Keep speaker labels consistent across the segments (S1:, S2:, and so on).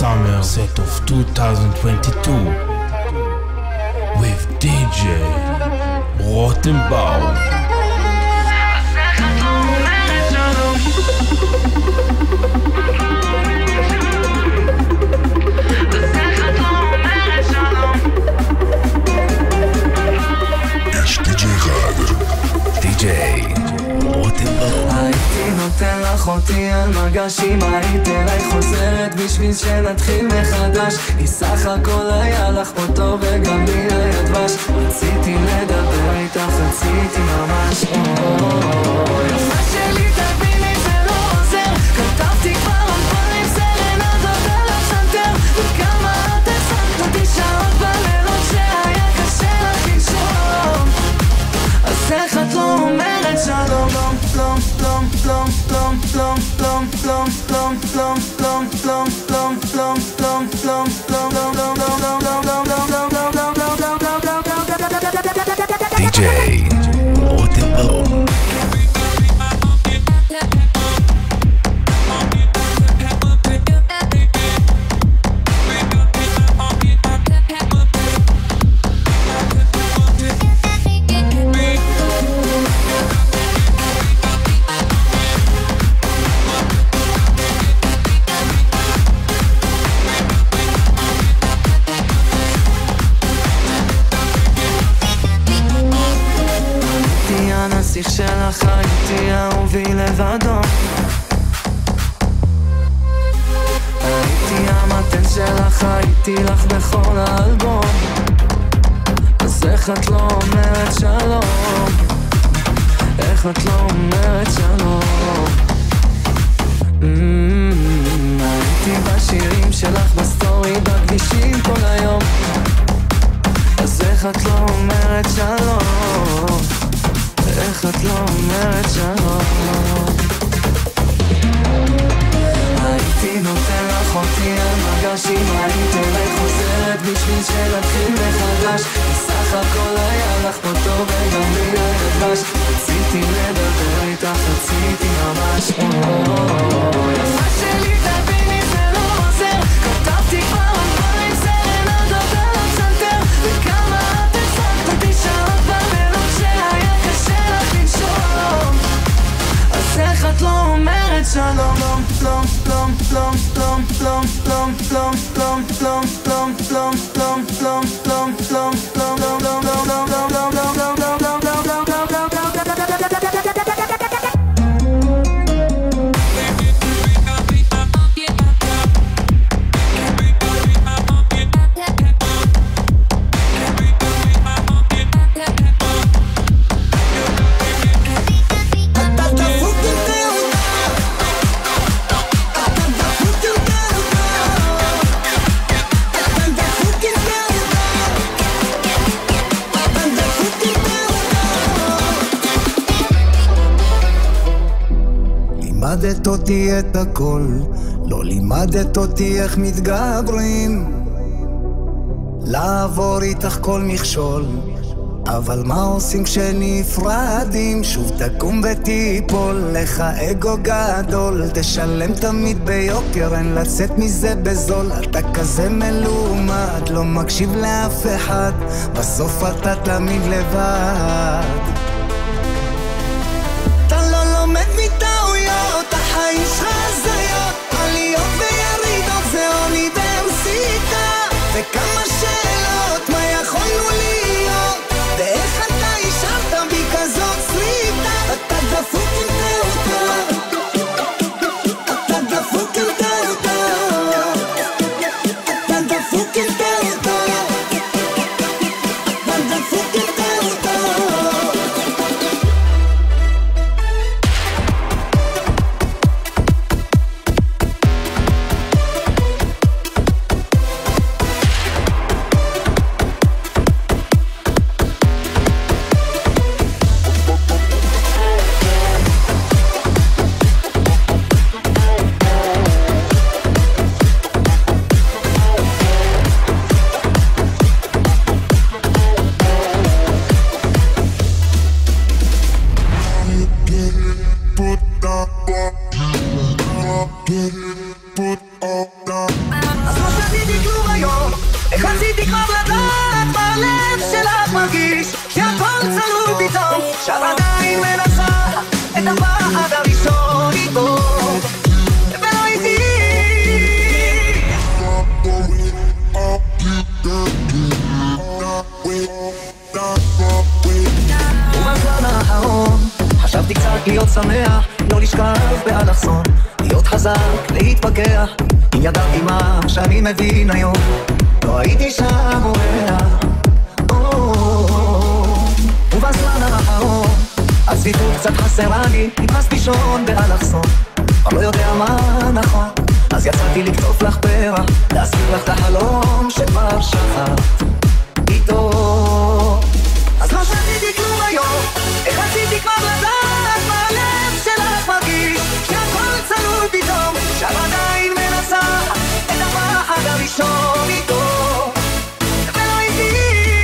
S1: summer set of 2022 with DJ Rotenbaum. DJ רוטנבאום.
S2: הייתי נותן לך אותי על מגשים, היית אליי חוזרת בשביל שנתחיל מחדש, כי סך הכל היה לך פה טוב וגם לי היה דבש. רציתי לדבר איתך, רציתי ממש יפה שלי תביני זה לא עוזר, כתבתי כבר 2000 סרנדות על הפסנתר, וכמה את השמת אותי שעות בלילות שהיה קשה לך לנשום. אז איך את לא אומרת שלום? פלום פלום פלום פלום פלום פלום פלום פלום פלום פלום פלום פלום פלום פלום פלום פלום
S1: DJ רוטנבאום.
S2: הנסיך שלך הייתי אהובי לבדו, הייתי המתן שלך, הייתי לך בכל האלבום. אז איך את לא אומרת שלום? איך את לא אומרת שלום? הייתי בשירים שלך בסטורי בכבישים כל היום, אז איך את לא אומרת שלום? איך את לא אומרת שלום? הייתי נותן לך אותי על מגשים, היית אליי חוזרת בשביל שנתחיל מחדש, בסך הכל היה לך פה טוב וגם לי היה דבש. רציתי לדבר איתך, רציתי ממש יפה שלי תביני זה לא עוזר, כתבתי כבר 2000 סרנדות על הפסנתר, וכמה את השמת אותי שעות בלילות שהיה קשה לך לנשום. אז איך את לא אומרת שלום? פלום פלום פלום פלום פלום פלום פלום פלום פלום פלום פלום פלום פלום פלום פלום
S3: לימדת אותי את הכל, לא לימדת אותי איך מתגברים, לעבור איתך כל מכשול. אבל מה עושים כשנפרדים? שוב תקום ותיפול לך אגו גדול, תשלם תמיד ביוקר, אין לצאת מזה בזול. אתה כזה מלומד, לא מקשיב לאף אחד, בסוף אתה תמיד לבד. אתה לא לומד מטעויות, החיים שלך הזיות, עליות וירידות זה אוניברסיטה. וכמה שאלות, מה יכולנו להיות, ואיך אתה השארת בי כזאת סריטה. אתה דפוק עם תאותה, אתה דפוק עם תאותה, אתה דפוק עם תאותה, אתה דפוק עם תאותה. את הפחד הראשון איתו ולא איתי. ובזמן האחרון חשבתי קצת להיות שמח, לא לשכב באלכסון, להיות חזק, להתפקח. אם ידעתי מה שאני מבין היום, לא הייתי שם אורח. ובזמן האחרון הצפיפות קצת חסרה לי, נתמס לישון באלכסון, אבל לא יודע מה נכון, אז יצאתי לקטוף לך פרח, להזכיר לך את החלום שכבר שכחת איתו. אז לא שתיתי כלום היום, איך רציתי כבר לדעת מה הלב שלך מרגיש, שהכל צלול פתאום, שעדיין מנסה את הפחד הראשון איתו ולא איתי.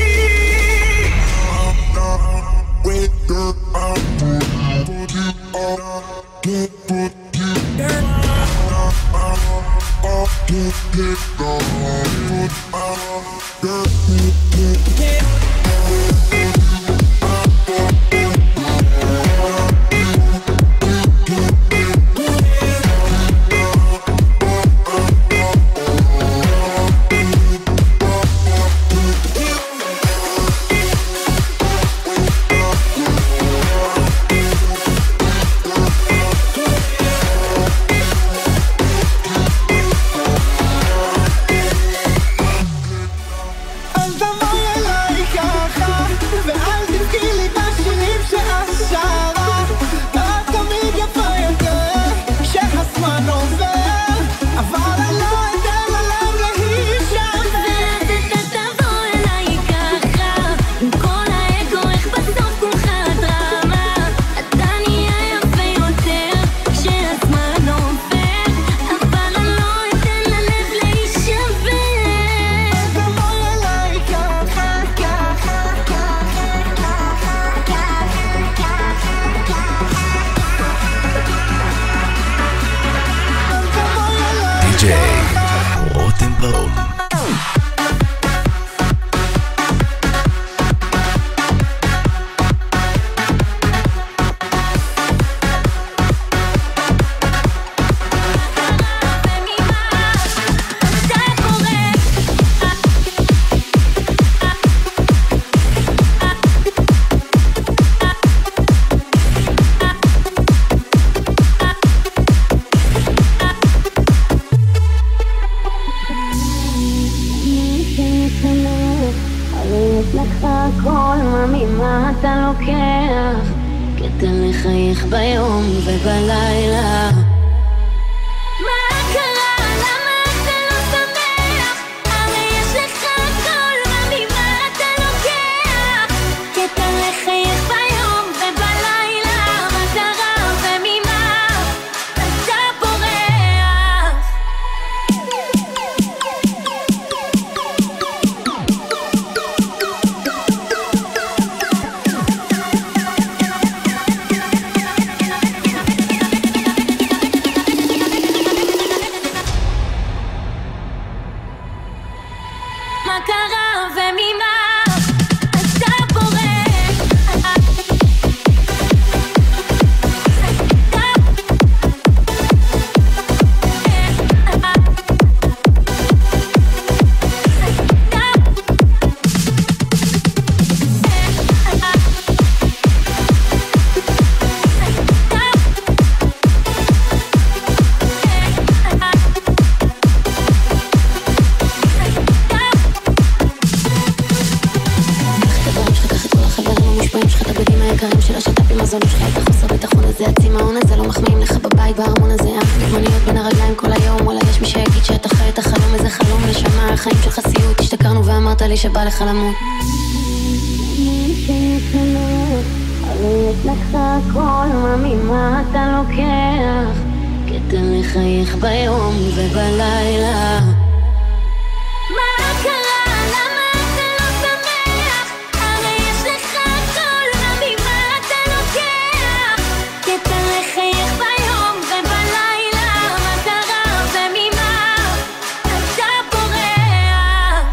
S4: שבא לך למות אני אצלך הכל מה ממה אתה לוקח כתן לחייך ביום ובלילה מה קרה? למה אתה לא שמח? הרי יש לך הכל מה ממה אתה לוקח כתן לחייך ביום ובלילה מה קרה וממה אתה בורח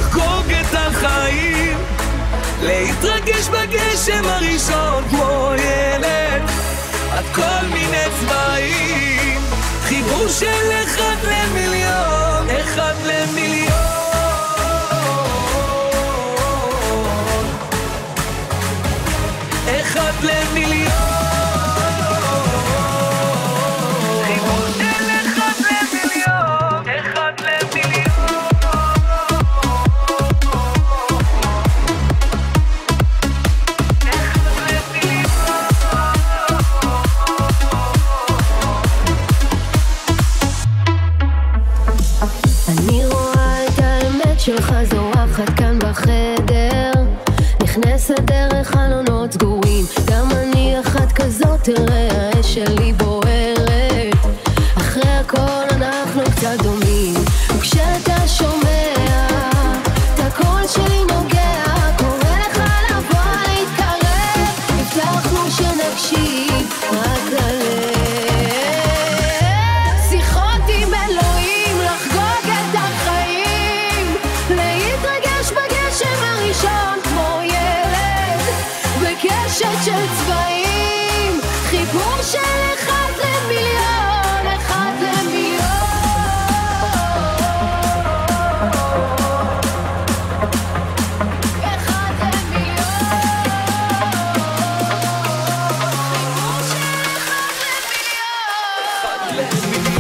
S2: לחגוג את החיים, להתרגש בגשם הראשון כמו ילד, עד כל מיני צבעים, חיבור של אחד למיליון, אחד למיליון, אחד למיליון, חיבור של אחד למיליון, אחד למיליון.
S4: אני רואה את האמת שלך זורחת כאן בחדר, נכנסת דרך חלונות סגורים, גם אני אחת כזאת, תראה האש שלי בוערת, אחרי הכל אנחנו קצת דומים, וכשאתה שומע את הקול שלי נוגע, קורא לך לבוא להתקרב, הבטחנו שנקשיב רק ללב, שיחות עם אלוהים, לחגוג את החיים, להתרגש בגשם הראשון כמו ילד, בקשת של צבעים, חיבור של אחד למיליון, אחד למיליון, אחד למיליון, חיבור של אחד למיליון.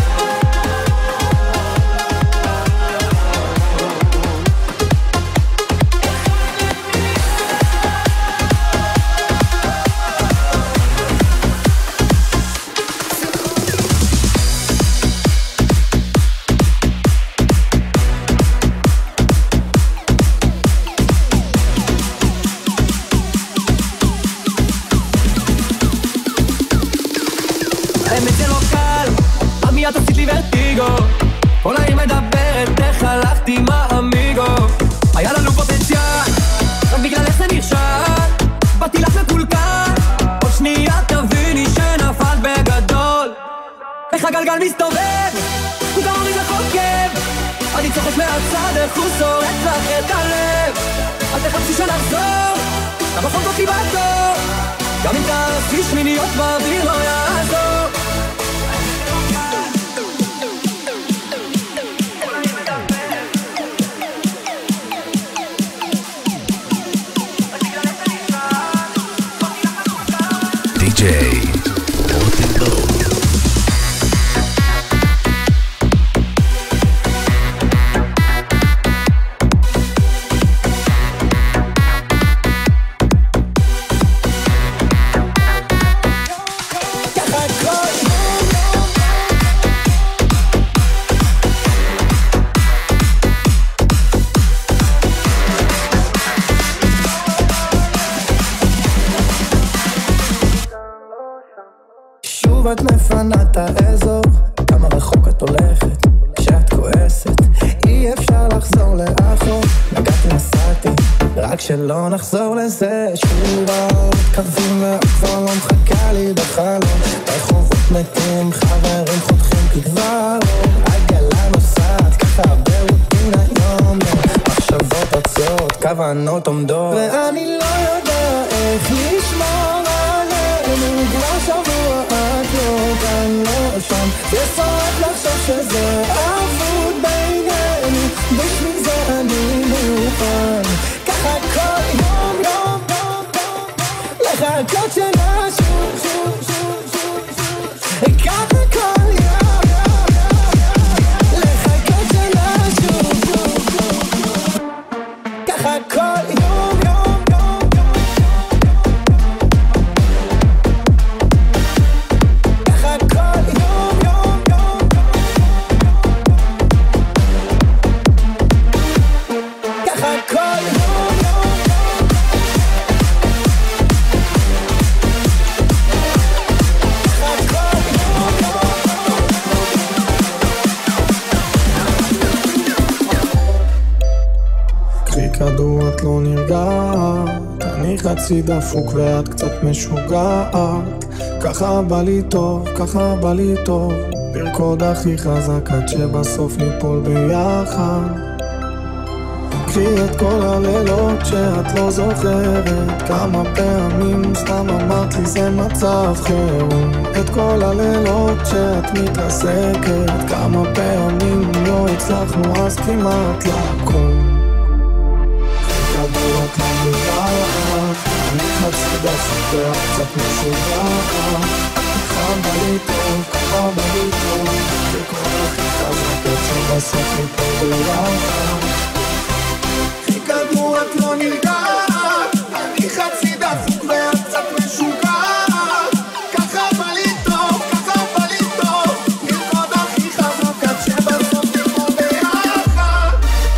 S2: האמת זה לא קל, עמי את עשית לי ורטיגו, כל העיר מדברת איך הלכתי עם האמיגו, היה לנו פוטנציאל, רק בגלל איך זה נכשל, באתי לך מקולקל, עוד שנייה תביני שנפל בגדול, איך הגלגל מסתובב, הוא גם הוריד לך עוקב, אני צוחק מהצד איך הוא שורט לך את הלב, אל תחפשי שנחזור, לבחור זאת לי בתור, גם אם תעשי שמיניות באוויר לא יעזור.
S1: DJ רותם ברוך.
S3: שוב את מפנה את האזור, כמה רחוק את הולכת, כשאת כועסת, אי אפשר לחזור לאחור, נגעתי נסעתי, רק שלא נחזור לזה, שוב עוד קווים והכבר לא מחכה לי בחלום, רחובות מתים, חברים חותכים תקווה, עגלה נוסעת, ככה ברוטין היום, מחשבות עצות, כוונות עומדות, ואני לא יודע איך לשמור עלינו, כבר שבוע את לא כאן לא שם, זה שורף לחשוב שזה אבוד בינינו, בשביל זה אני מוכן, ככה כל יום יום יום יום, לחכות שנשוב שוב שוב שוב שוב, ככה כל יום יום יום, לחכות שנשוב שוב שוב, ככה כל יום יום יום, ככה כל יום יום יום, ככה כל יום יום יום, ככה כל יום יום. קחי כדור את לא נרגעת, אני חצי דפוק ואת קצת משוגעת, ככה בא לי טוב, ככה בא לי טוב, לרקוד הכי חזק עד שבסוף ניפול ביחד.
S5: קחי את כל הלילות שאת לא זוכרת, כמה פעמים סתם אמרת לי זה מצב חירום. את כל הלילות שאת מתרסקת, כמה פעמים לא הצלחנו אז כמעט לקום. כדור את לא נראה, אני חצי דפוק קצת משוגע. ככה בא לי טוב, ככה בא לי טוב, וכל הכי חזקות שבסוף ניפול ביחד. הכי כדור את לא נרגעת, אני חצי דפוק ואת קצת משוגעת. ככה בא לי טוב, ככה בא לי טוב, לרקוד הכי חזק עד שבסוף ניפול ביחד.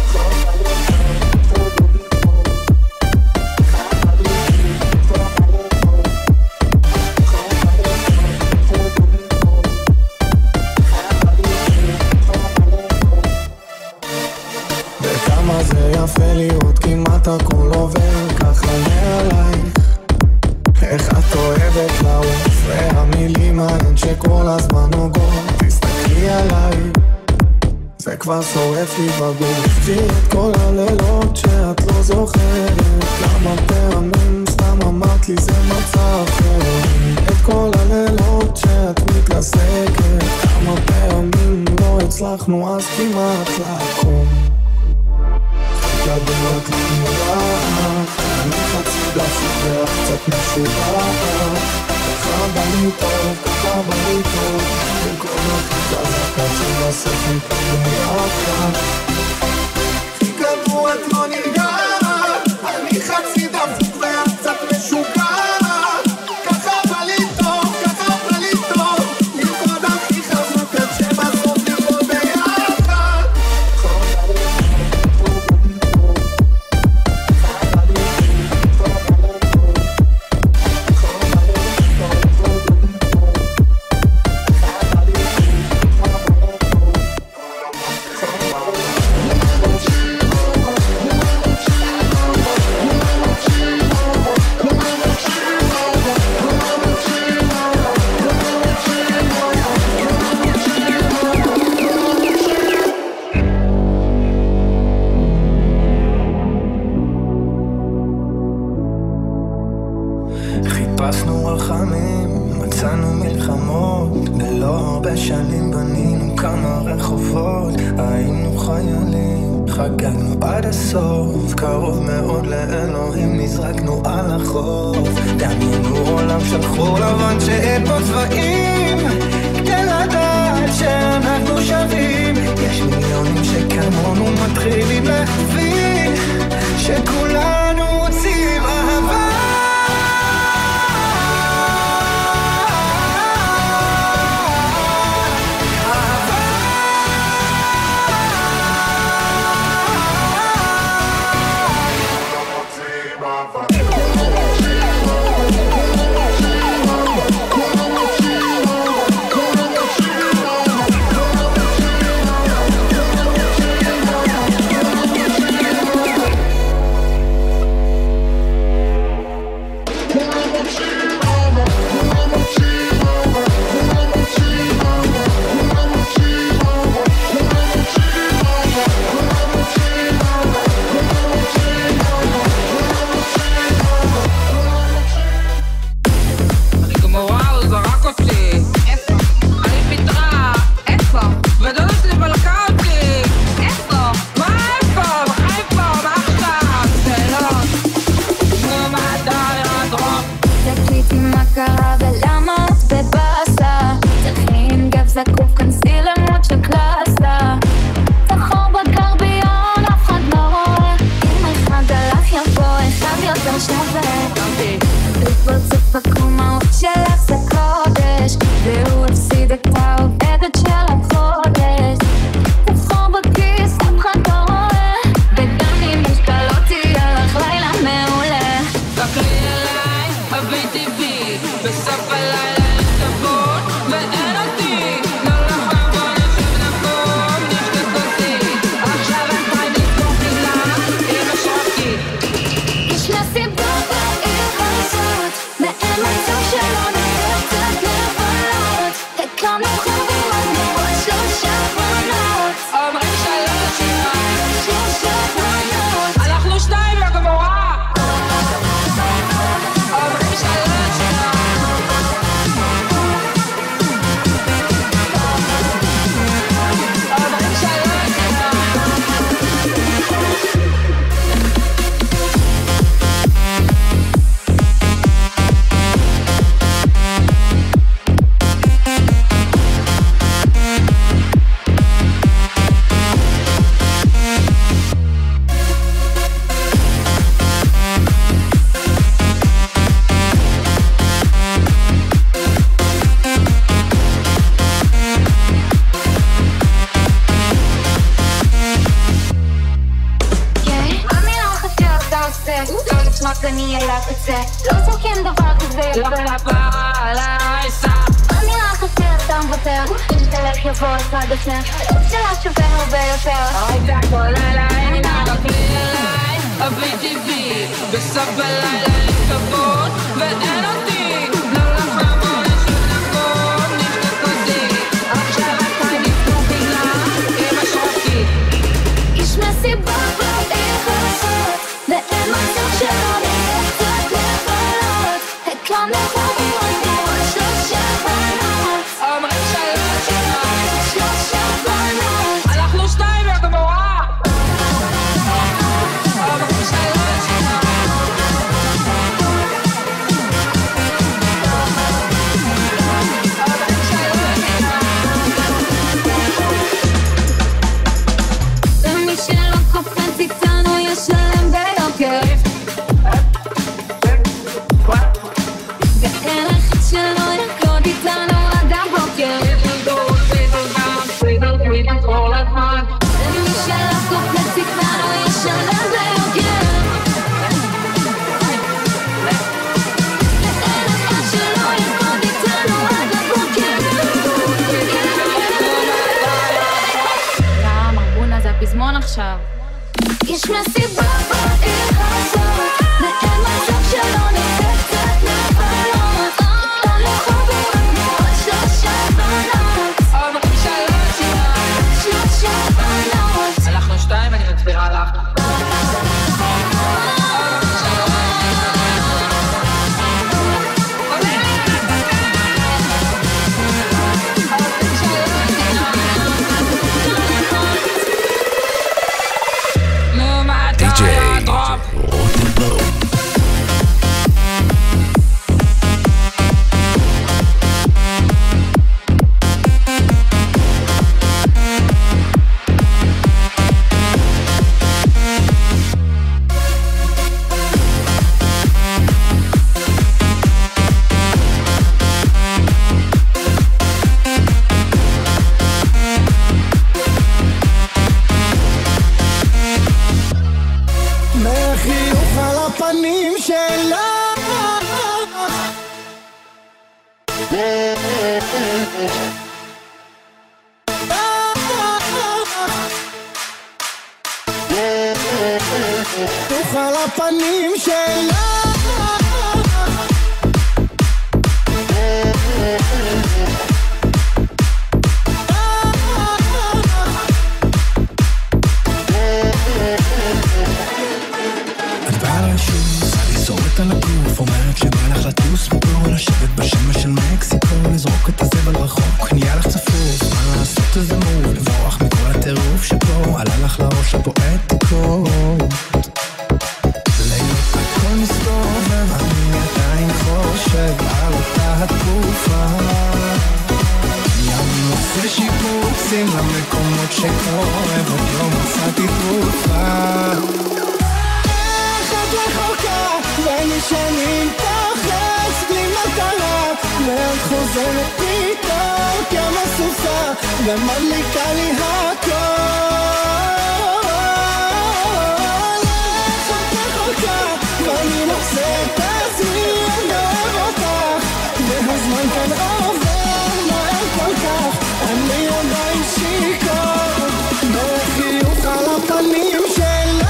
S5: וכמה זה יפה לראות כמעט הכל עובר ככה מעלייך. איך את אוהבת לעוף והמילים ההן שכל הזמן נוגעות. תסתכלי עליי, זה כבר שורף לי בגוף. קחי את כל הלילות שאת לא זוכרת, כמה פעמים סתם אמרת לי זה מצב חירום. את כל הלילות שאת מתרסקת, כמה פעמים לא הצלחנו אז כמעט לקום. כדור את לא נראה, אני חצי דפוק ואת קצת משוגעת. ככה בא לי טוב, ככה בא לי טוב, וכל הכי חזק עד שבסוף ניפול ביחד. כדור את לא נרגעת, אני חצי דפוק ואת קצת משוגעת. ככה בא לי טוב, ככה בא לי טוב, לרקוד הכי חזק עד שבסוף ניפול ביחד. חיפשנו רחמים, מצאנו מלחמות, ולא הרבה שנים בנינו כמה רחובות. היינו חיילים, חגגנו עד הסוף, קרוב מאוד לאלוהים נזרקנו על החוף. דמיינו עולם של חור לבן שאין בו צבעים, כדי לדעת שאנחנו שווים. יש מיליונים שכמונו מתחילים להבין שכולנו רוצים אהבה.
S6: עושה, לא נשמע אני אל הקצה, לא זורקים דבר כזה, לא בלפה עליי סע. אני רק עושה, אתה מוותר, אם תלך יבוא אחד אחר, לא שאלה שווה הרבה יותר. הייתה כל לילה, אין נערבי אליי, אבי טבעי, בסוף בלילה אין כבוד, ואין אותי, לא לחמור, יש לי לחמור, נשתק אותי, עכשיו אתה נפנו בינה, עם השרוקי. איש מסיבה בעיר חסות, ואין מצב שלא נהיה קצת לבלות, הקמנו חמור, עוד 3 בנות, אומרים 3 בנות, 3 בנות, הלכנו 2 והגמורה, אומרים 3 בנות. ומי שלא קופץ איתנו ישלם ביוקר, ואין אחד שלא ירקוד איתנו עד הבוקר, ומי שלא קופץ איתנו ישלם ביוקר, ואין אחד שלא ירקוד איתנו עד הבוקר. למה מרבונה זה הפזמון עכשיו? יש מסיבה בעיר הזאת, ואין מצב שלא נצא קצת לבלות, איתנו חבורת עוד 3 בנות, אומרים 3 בנות, הלכנו 2 אני מצבירה לך.
S1: DJ Rotenbaum.
S5: מחיוך על הפנים שלה חיוך על הפנים שלה
S3: את באה לשוב, עושה לי סורת על הגוף, אומרת שבא לך לטוס מפה, לשבת בשמש של מקסיקו, לזרוק את הזבל רחוק, נהיה לך צפוף, מה לעשות איזה מוב, לברוח מכל הטירוף שפה, עלה לך לראש הפואטיקות. לילות הכל מסתובב, אני עדיין חושב על אותה התקופה, ים עושה שיפוצים למקומות שכואב, עוד לא מצאתי תרופה. רחוקה, ואני שנים תחץ בלי מטרה, ואת חוזרת פתאום כמסוסה, ומדליקה לי הכל. רחוקה, ואני מחזר את עצמי, אני אוהב אותך, והזמן כאן עובר מהר כל כך, אני עדיין שיכור, בחיוך על הפנים שלה.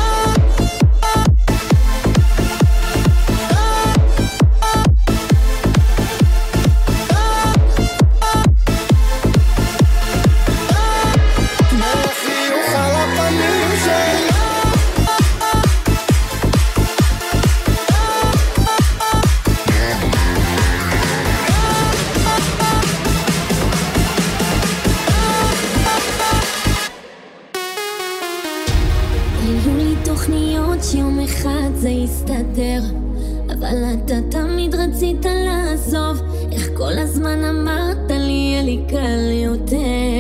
S4: יום אחד זה יסתדר, אבל אתה תמיד רצית לעזוב, איך כל הזמן אמרת לי יהיה לי קל יותר.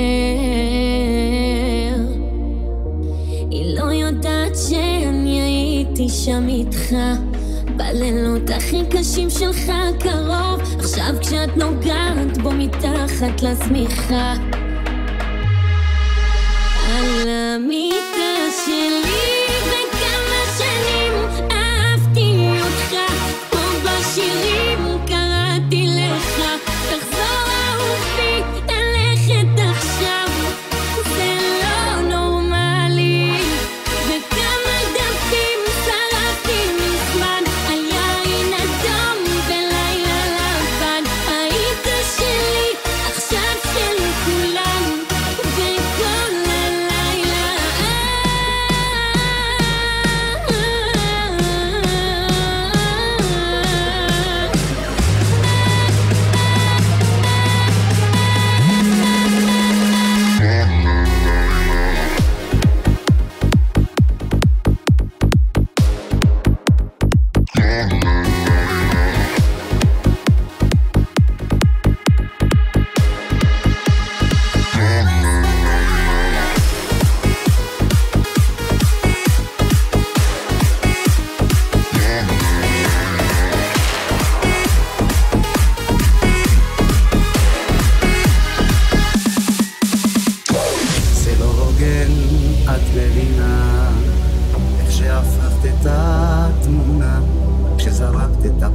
S4: היא לא יודעת שאני הייתי שם איתך בלילות הכי קשים שלך קרוב, עכשיו כשאת נוגעת בו מתחת לשמיכה על המיטה שלי, וכמה שנים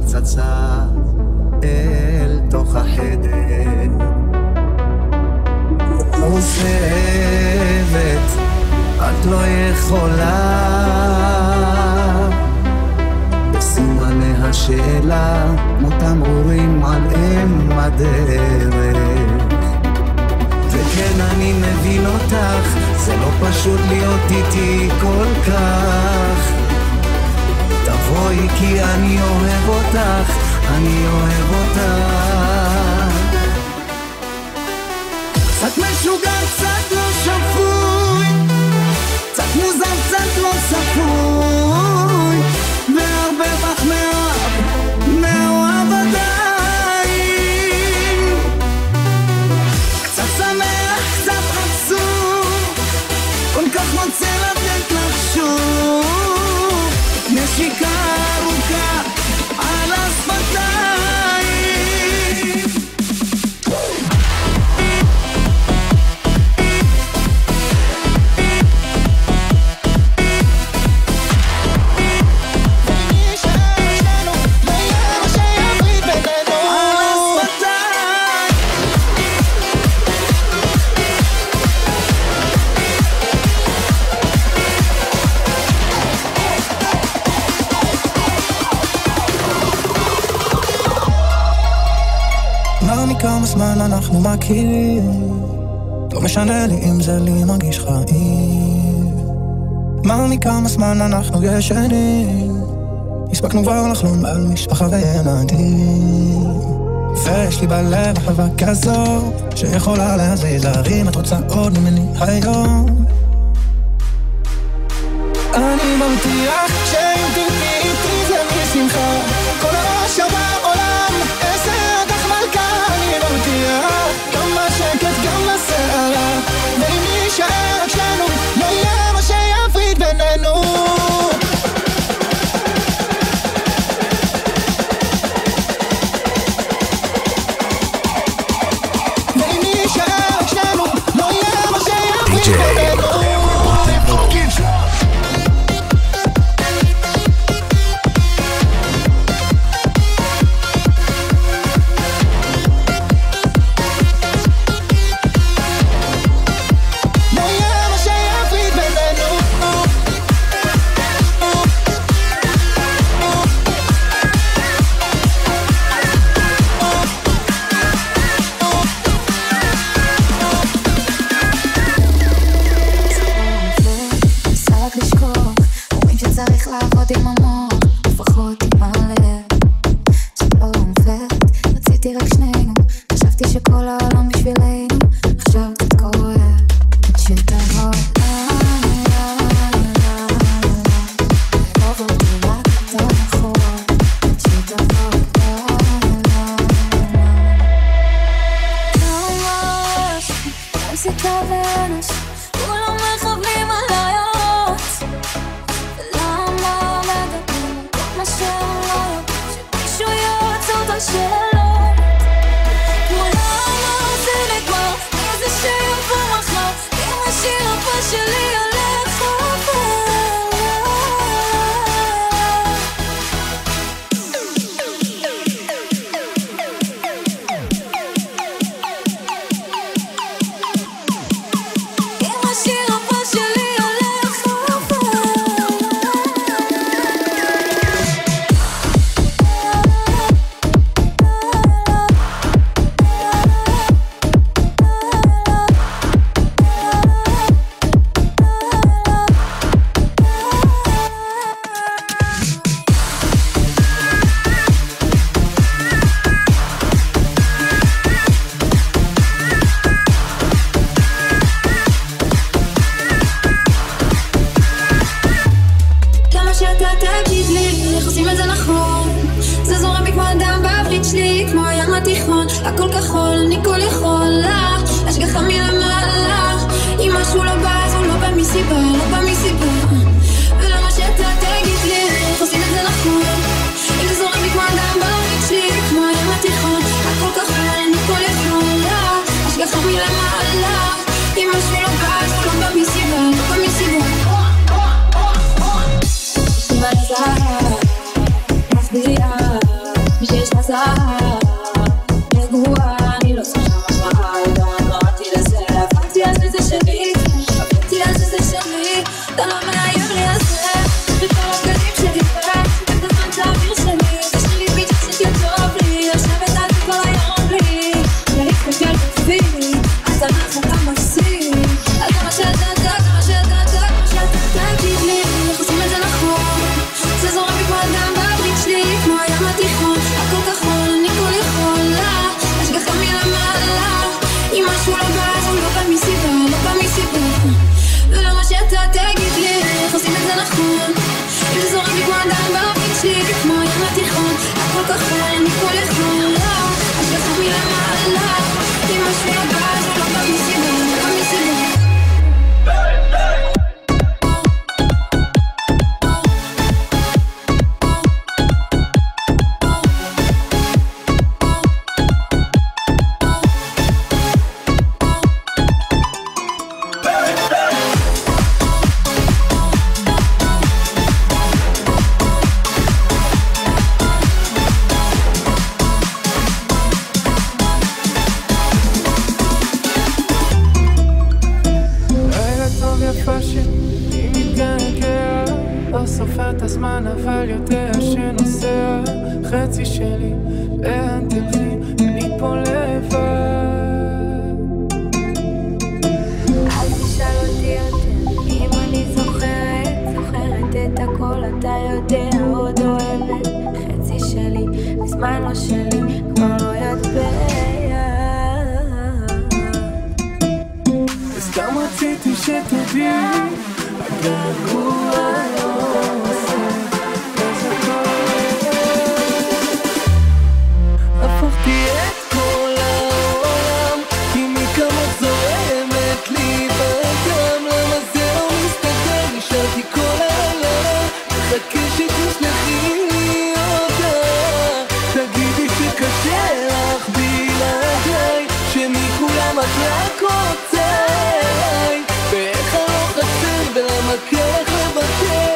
S3: צצה אל תוך החדר עוזבת, את לא יכולה בסימני השאלה כמו תמרורים על אם הדרך וכן אני מבין אותך, זה לא פשוט להיות איתי כל כך תבואי כי אני אוהב אותך, אני אוהב אותך קצת משוגע, קצת לא שפוי קצת מוזר, קצת לא צפוי והרבה בך מאוהב עדיין קצת שמח, קצת עצוב כל כך רוצה לתת לך שוב נשיקה ארוכה על השפתיים
S5: כמה זמן אנחנו מכירים לא משנה לי אם זה לי מרגיש חיים מה מכמה זמן אנחנו ישנים הספקנו כבר לחלום על משפחה וילדים ויש לי בלב אהבה כזו שיכולה להזיז הרים את רוצה עוד ממני היום אני מבטיח שאם תלכי איתי זה משמחה כל הראש בעולם אעשה אותך מלכה כמה שקט, כמה שערה ואם נשאר רק שלנו לא יהיה מה שיפריד בינינו ואם נשאר רק שלנו לא יהיה מה שיפריד בינינו
S7: הכל כחול, אני כל יכולה השגחה מלמעלה אם משהו לא בא, אז הוא לא בא מסיבה לא בא מסיבה ולמה שאתה תגיד לי איך עושים את זה נכון אם זה זורם לי כמו אדם בעברית שלי כמו הים התיכון הכל כחול, אני כל יכולה השגחה מלמעלה אם משהו לא בא, אז הוא לא בא מסיבה לא בא מסיבה מה זה מפדיעה בשביל שחזר רגועה, אני לא צריכה מחמאה, גם אמרתי לזה, עברתי על זה שלי, עברתי על זה שלי, אתה לא מאיים לי על זה, בכל הבגדים שדיברת, את הזמן תעביר שלי, זה שלי ביטח שתהיה טוב לי, יושבת על זה כל היום בלי, ולהתקשר בפילי, אז אנחנו גם עושים, אז זה מה שאתה, זה מה שאתה, זה מה שאתה תגיד לי, איך עושים את זה נכון, זה זורם לי כמו אדם בברית שלי, כמו הים התיכון, הכל כחול, אני כל יכולה, השגחה מלמעלה, אם משהו לא בא, אז הוא לא בא מסיבה, לא בא מסיבה, ולא מה שאתה תגיד לי, איך עושים את זה נכון, זה זורם לי כמו אדם בברית שלי, כמו הים התיכון, הכל כחול, אני כל יכולה, השגחה מלמעלה, אם משהו לא בא, אז הוא לא בא מסיבה, לא בא מסיבה.
S5: אבל יודע שנוסע חצי שלי, לאן תלכי, אני פה לבד.
S7: אל תשאל אותי יותר, אם אני זוכרת את הכל, אתה יודע, עוד אוהבת חצי שלי, מזמן לא שלי, כבר לא יד ביד.
S5: וסתם רציתי שתדעי, הגעגוע הפכתי את כל העולם, כי מכמות זורמת לי בדם, למה זה לא מסתדר? נשארתי כל הלילה, מחכה שתשלחי לי אותה, תגידי שקשה לך בלעדיי, שמכולם את רק רוצה אליי, ואיך אני לא חסר ולמה כרך לבקר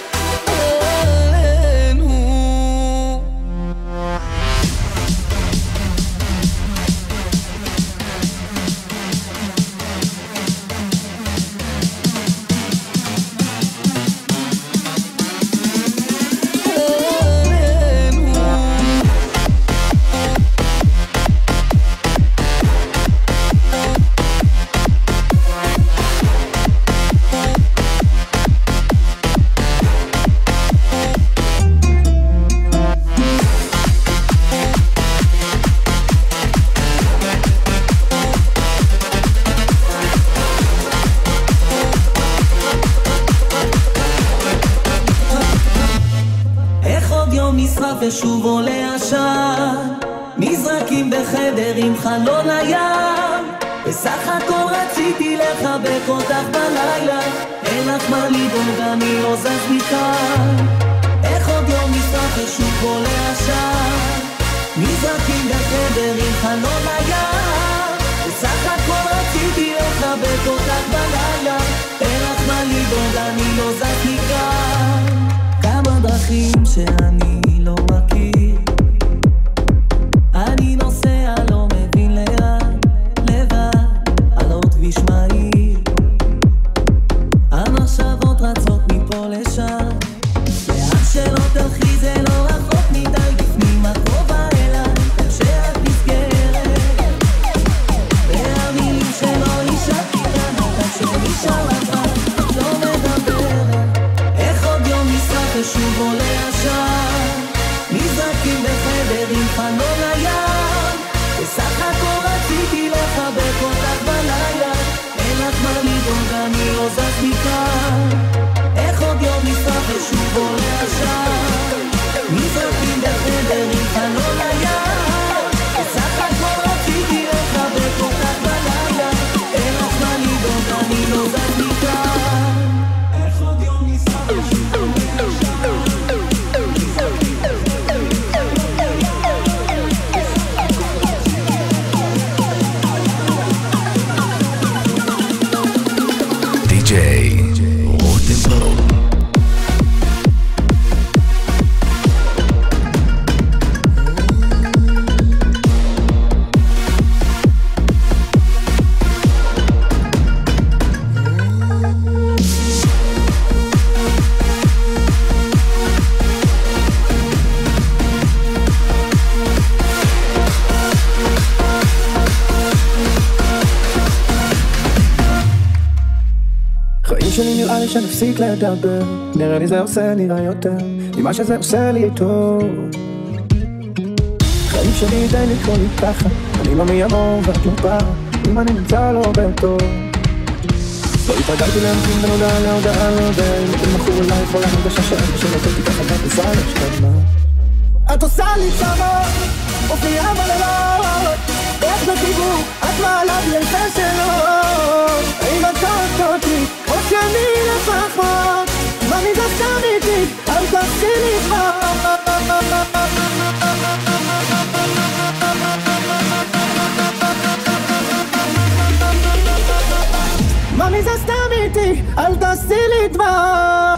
S5: ושוב עולה עשן, נזרקים בחדר עם חלון הים, בסך הכל רציתי לחבק אותך בלילה, אין לך מה לדאוג, אני לא זז מכאן. איך עוד יום נשרף ושוב עולה עשן, נזרקים בחדר עם חלון הים, בסך הכל רציתי לחבק אותך בלילה, אין לך מה לדאוג, אני לא זז מכאן. כמה דרכים שאני לא מכיר, אני נוסע לא מבין לאן, לבד על עוד כביש מהיר, המחשבות רצות מפה לשם, לאן שלא תלכי זה לא רחוק מדי, בפנים הקרובה אליי, שאת נזכרת והמילים שלא נשארתי כאן, אותך שנשאר לך לא מדברת. איך עוד יום נשרף ושוב עולה עשן, נזרקים בחדר עם חלון הים, בסך הכל רציתי לחבק אותך בלילה, אין לך מה לדאוג, אני לא זז מכאן. איך עוד יום נשרף ושוב עולה עשן, נזרקים בחדר עם חלון הים, בסך הכל רציתי לחבק אותך בלילה, אין לך מה לדאוג, אני לא זז מכאן. איך עוד יום נשרף ושוב עולה עשן,
S1: DJ רותם
S5: שנפסיק לדבר, נראה לי זה עושה לי רע יותר ממה שזה עושה לי טוב. חיים שלי די לקרוא לי ככה, אני לא מימור ואת לא באה אם אני נמצא לא בטוב. לא התרגלתי להמתין ונודע להודעה לא יודע אם אתם מכור אליי כל ההרגשה שאני שנותתי ככה בכניסה לשכמה. את עושה לי צרות, מופיעה בלילות, איך בדיבור את מעלה לי אלפי שאלות. האם את תעשת אותי כמו שאני לפחות, מה נדסתם איתי אל תעשי לי מה נדסתם איתי אל תעשי לי דבר.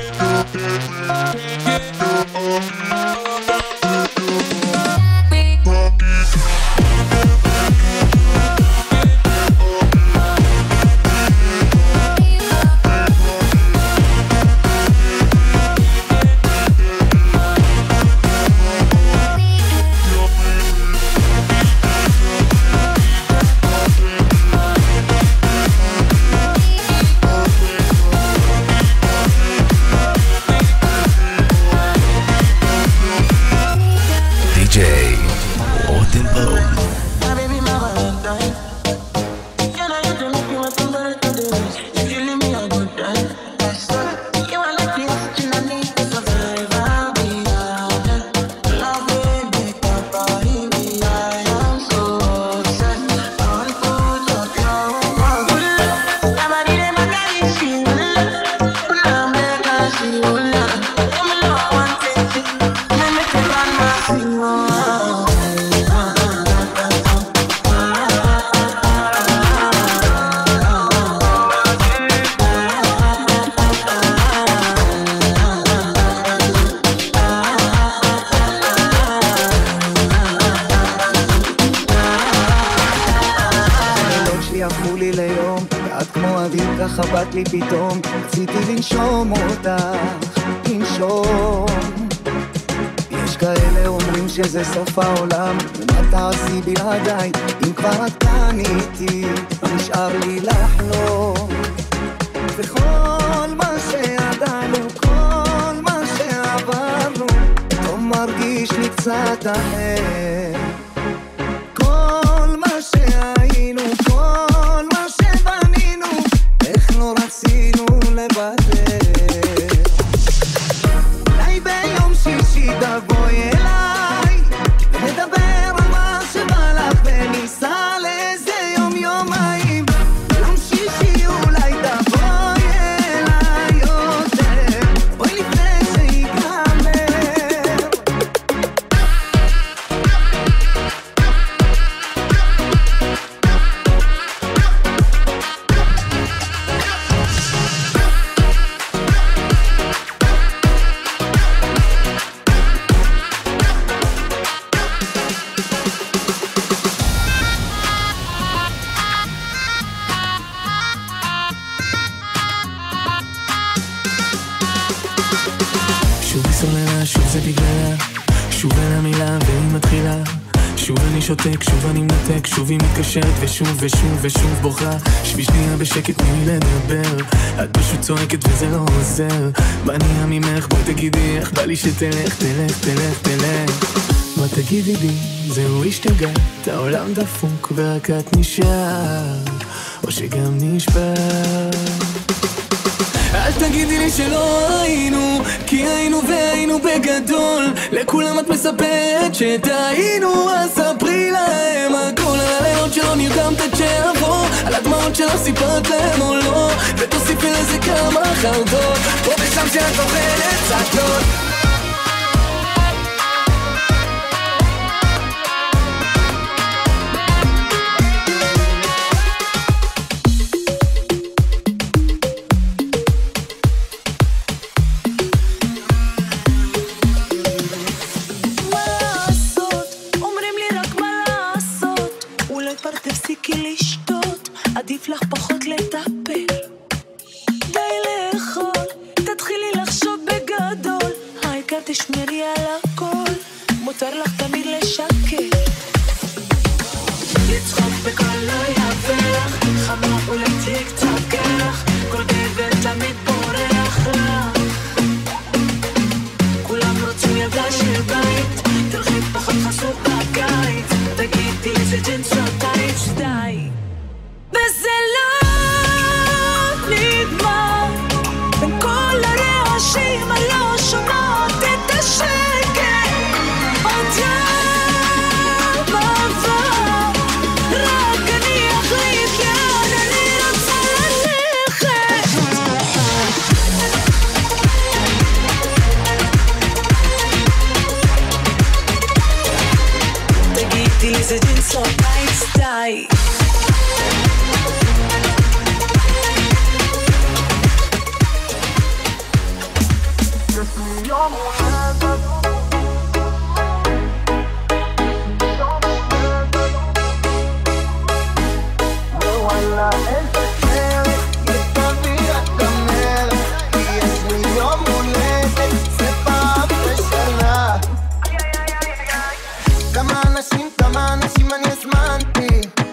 S3: חבט לי פתאום, רציתי לנשום אותך, לנשום. יש כאלה אומרים שזה סוף העולם, ומה תעשי בלעדיי, אם כבר את כאן איתי, נשאר לי לחלום. וכל מה שידענו, כל מה שעברנו, לא מרגיש לי קצת אחר. כל מה שהיינו, כל מה שבנינו, איך לא רצינו לוותר. אולי ביום שישי תבואי אליי, ונדבר על מה שבא לך וניסע לאיזה יום יומיים. יום שישי אולי תבואי אליי יותר, בואי לפני שיגמר.
S2: שוב זה בגללה, שוב אין המילה והיא מתחילה, שוב אני שותק, שוב אני מנתק, שוב היא מתקשרת ושוב ושוב ושוב בוכה. שבי שנייה בשקט תני לי לדבר, את פשוט צועקת וזה לא עוזר. מה נהיה ממך? בואי תגידי איך בא לי שתלך, תלך, תלך, תלך. מה תגידי לי? זהו השתגעת, העולם דפוק ורק את נשאר, או שגם נשבר. אל תגידי לי שלא היינו, כי היינו והיינו בגדול. לכולם את מספרת שטעינו, אז ספרי להם הכל. על הלילות שלא נרדמת עד שעבור, על הדמעות שלא סיפרת להם או לא, ותוסיפי לזה כמה חרדות פה ושם שאת אוכלת צעקות.
S8: עדיף לך פחות לטפל, די לאכול, תתחילי לחשוב בגדול, העיקר תשמרי על הכל, מותר לך תמיד לשקר, לצחוק בכל לא יעבר לך, חמה ולתיק קצת גרח, כל גבר תמיד בוא so lifestyle.
S5: כמה אנשים אני הזמנתי,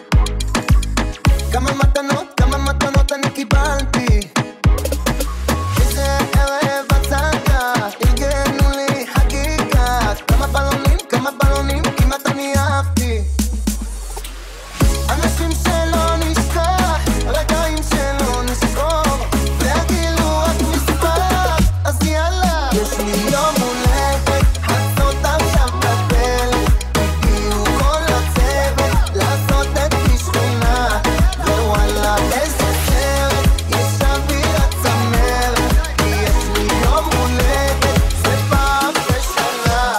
S5: כמה מתנות אני קיבלתי, איזה ערב הצגה, ארגנו לי חגיגה, כמה בלונים, כמעט אני אהבתי, אנשים שלא נשכח, רגעים שלא נזכור, והגילו רק מספר, אז יאללה, יש לי יום הולדת, חצות עכשיו בפלט, הגיעו כל הצוות, לעשות את משכונה, ווואלה איזה סרט, יש אווירה צמרת, כי יש לי יום הולדת, זה פעם בשנה.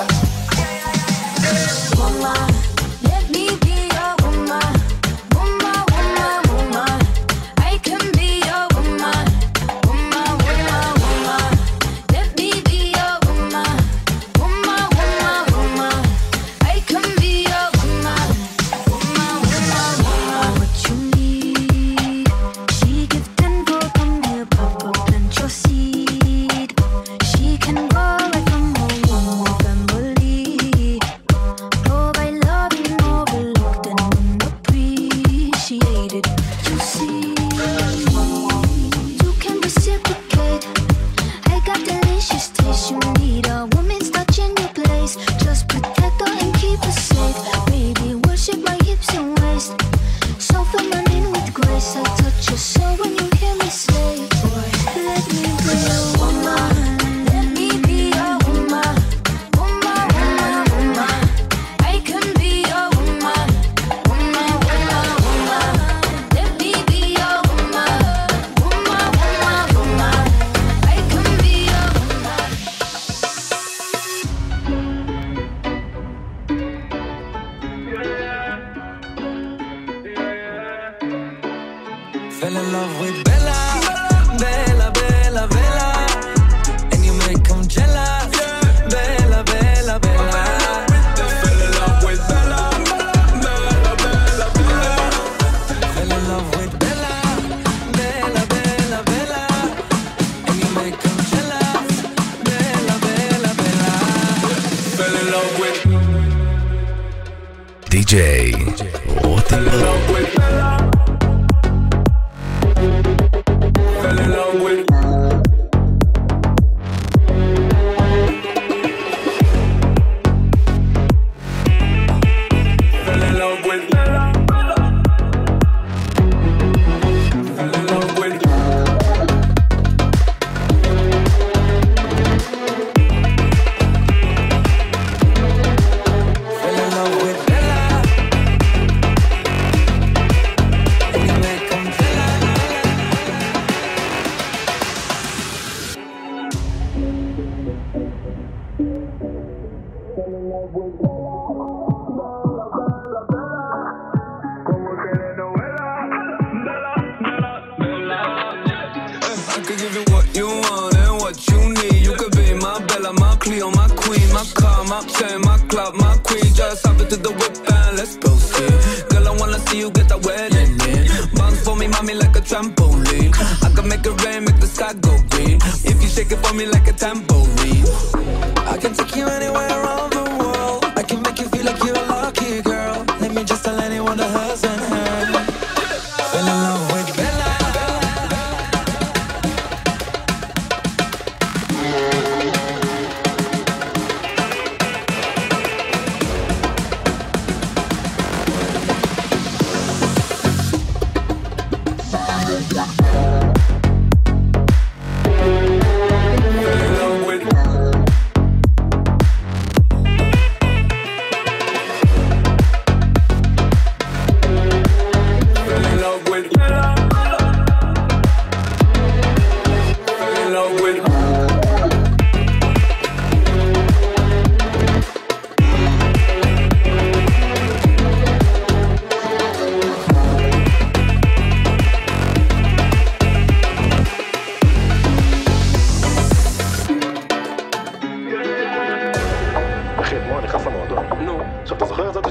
S7: Woman, let me be your woman. Woman, woman, woman. I can be your woman. Woman, woman, woman. Let me be your woman. Woman, woman, woman. I can be your woman. Woman, woman, woman. What you need? She give 10 go, come here, Papa, plant your seed. She can go right from home, family. Provide love and overlooked and unappreciated. You see, you can reciprocate. I got delicious taste. You need a woman's touch in your place. Just protect her and keep her safe. Baby, worship my hips and waist. So feminine with grace. I touch your soul when you hear me say, boy, let me be your woman. Let me be your woman. Woman, woman, woman. I can be your woman. Woman, woman, woman. Let me be your woman. Woman, woman, woman. I can be your woman.
S2: Fell in love with Bella, Bella, Bella, Bella, and you make them jealous. Bella, Bella, Bella. Fell in love with Bella, Bella, Bella, Bella. Fell in love with Bella, Bella, Bella, Bella, and you make them jealous. Bella, Bella, Bella. Fell in love with
S1: DJ רותם ברוך.
S2: Fell in love with Fell in love with Fell in love with Fell in love with Bella, and you make them jealous. I could give you what you want and what you need. You could be my Bella, my Cleo, my queen, my car, my chain, my club, my queen. Just hop into the whip and let's proceed. Girl, I wanna see you get that wedding in. Bounce for me, mommy, like a trampoline. I can make it rain, make the sky go green. If you shake it for me like a tambourine, I can take you anywhere around the world. I can make you feel like you're a lucky girl. Let me just tell anyone that hers and her. Fell in love with Bella. Fell in love with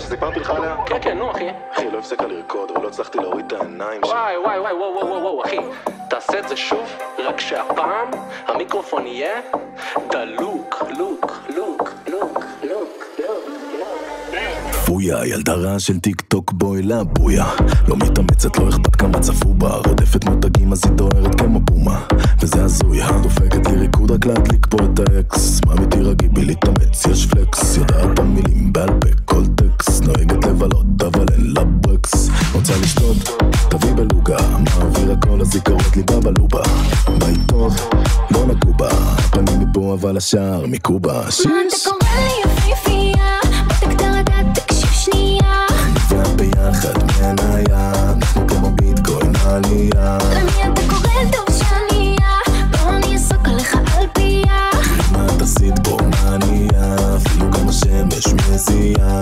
S9: שסיפרתי לך עליה?
S10: כן, כן, נו אחי.
S9: אחי, לא הפסקה לרקוד ולא הצלחתי להוריד את העיניים שלי.
S10: וואי, וואי, וואי, וואו, וואו, וואו, אחי. תעשה את זה שוב, רק שהפעם המיקרופון יהיה דלוק, לוק, לוק, לוק, לוק, לוק.
S1: פויה, ילדה רעה של טיק טוק בואי לבויה. לא מתאמצת, לא אכפת כמה צפו בה. רודפת מותגים אז היא דוהרת כמו בומה. וזה הזויה, דופקת לי ריקוד רק להדליק פה את האקס. מה מתירגי בי להתאמץ, יש פלקס. יודעת המילים בעל פה, כל טקס. נוהגת לבלות אבל אין לה ברקס. רוצה לשתות, תביא בלוגה. מעביר הכל אז היא קוראת לי בבלובה. ביי טוב, לא נגעו בה. הפנים מפה אבל השאר מקובה. שיש
S7: מה אתה קורא לי יפיפייה? בוא תרגע תקשיב שנייה.
S1: נביא ביחד מעניה. אנחנו כמו ביטקוין עלייה.
S7: למי אתה קורא דורשניה? בוא אני אסוק עליך על פיה.
S1: מה אתה עשית בו מניה? אפילו גם השמש מזיעה.